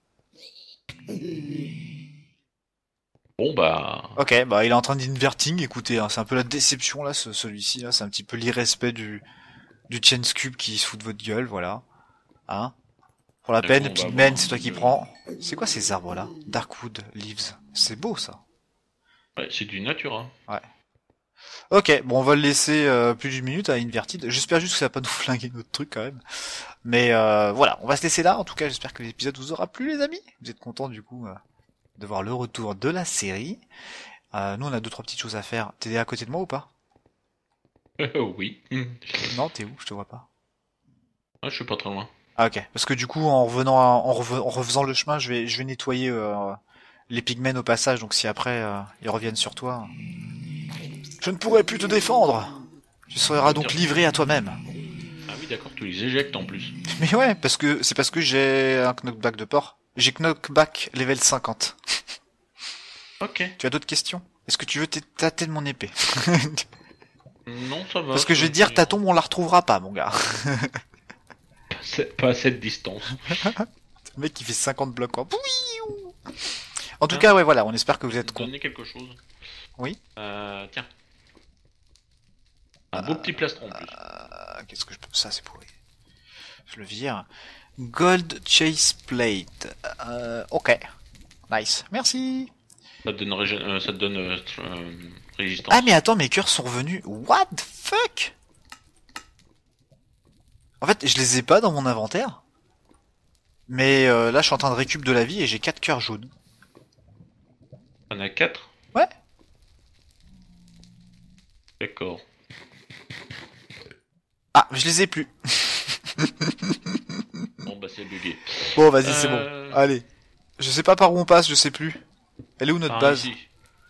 Bon, bah... Ok, bah il est en train d'inverting, écoutez, hein, c'est un peu la déception, là, ce, celui-ci, là, c'est un petit peu l'irrespect du... du Chance Cube qui se fout de votre gueule, voilà. Hein? Pour la D'accord, peine, on va Pigman, voir. c'est toi qui prends. C'est quoi ces arbres-là? Darkwood Leaves. C'est beau, ça. Ouais, c'est du natura. Ok, bon, on va le laisser euh, plus d'une minute à Inverted. J'espère juste que ça va pas nous flinguer notre truc quand même. Mais euh, voilà, on va se laisser là. En tout cas, j'espère que l'épisode vous aura plu, les amis. Vous êtes contents du coup euh, de voir le retour de la série. Euh, nous, on a deux trois petites choses à faire. T'es à côté de moi ou pas? oui. Non, t'es où? Je te vois pas. Ah, je suis pas très loin. Ah ok, parce que du coup, en revenant, à- en, reve- en refaisant le chemin, je vais, je vais nettoyer euh, les pigmen au passage. Donc si après euh, ils reviennent sur toi, je ne pourrai plus te défendre. Tu seras donc livré à toi-même. Ah oui, d'accord, tu les éjectes en plus. Mais ouais, parce que c'est parce que j'ai un knockback de porc. J'ai knockback level cinquante. Ok. Tu as d'autres questions? Est-ce que tu veux t- tâter de mon épée? Non, ça va. Parce que je vais ça te dire, va. ta tombe, on la retrouvera pas, mon gars. C'est pas à cette distance. Le mec qui fait cinquante blocs, quoi. Pouiou. En tout Hein? cas, ouais, voilà, on espère que vous êtes Te con. donner quelque chose. Oui. Euh, tiens. Un beau petit plastron en plus. Euh, Qu'est-ce que je peux... Ça, c'est pourri. Je le vire. Gold Chase Plate. Euh, ok. Nice. Merci. Ça te donne, régé- euh, ça te donne euh, euh, résistance. Ah, mais attends, mes cœurs sont revenus. What the fuck? En fait, je les ai pas dans mon inventaire. Mais euh, là, je suis en train de récup de la vie et j'ai quatre cœurs jaunes. T'en as quatre. Ouais. D'accord. Ah, je les ai plus. Bon, bah c'est bugué. Bon, vas-y, c'est Euh, bon. Allez. Je sais pas par où on passe, je sais plus. Elle est où notre par base? ici.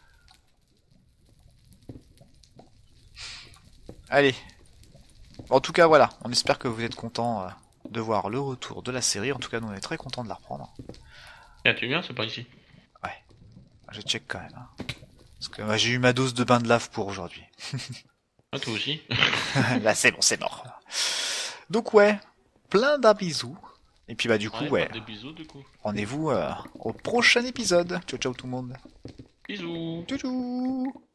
Allez. En tout cas, voilà. On espère que vous êtes contents euh, de voir le retour de la série. En tout cas, nous, on est très contents de la reprendre. Tiens, tu viens, c'est par ici. Je check quand même. Hein. Parce que ouais, j'ai eu ma dose de bain de lave pour aujourd'hui. Ah, toi aussi. Là, c'est bon, c'est mort. Donc, ouais. Plein d'un bisous. Et puis, bah, du coup, ouais. Des bisous, du coup. Rendez-vous euh, au prochain épisode. Ciao, ciao tout le monde. Bisous. Tchou tchou.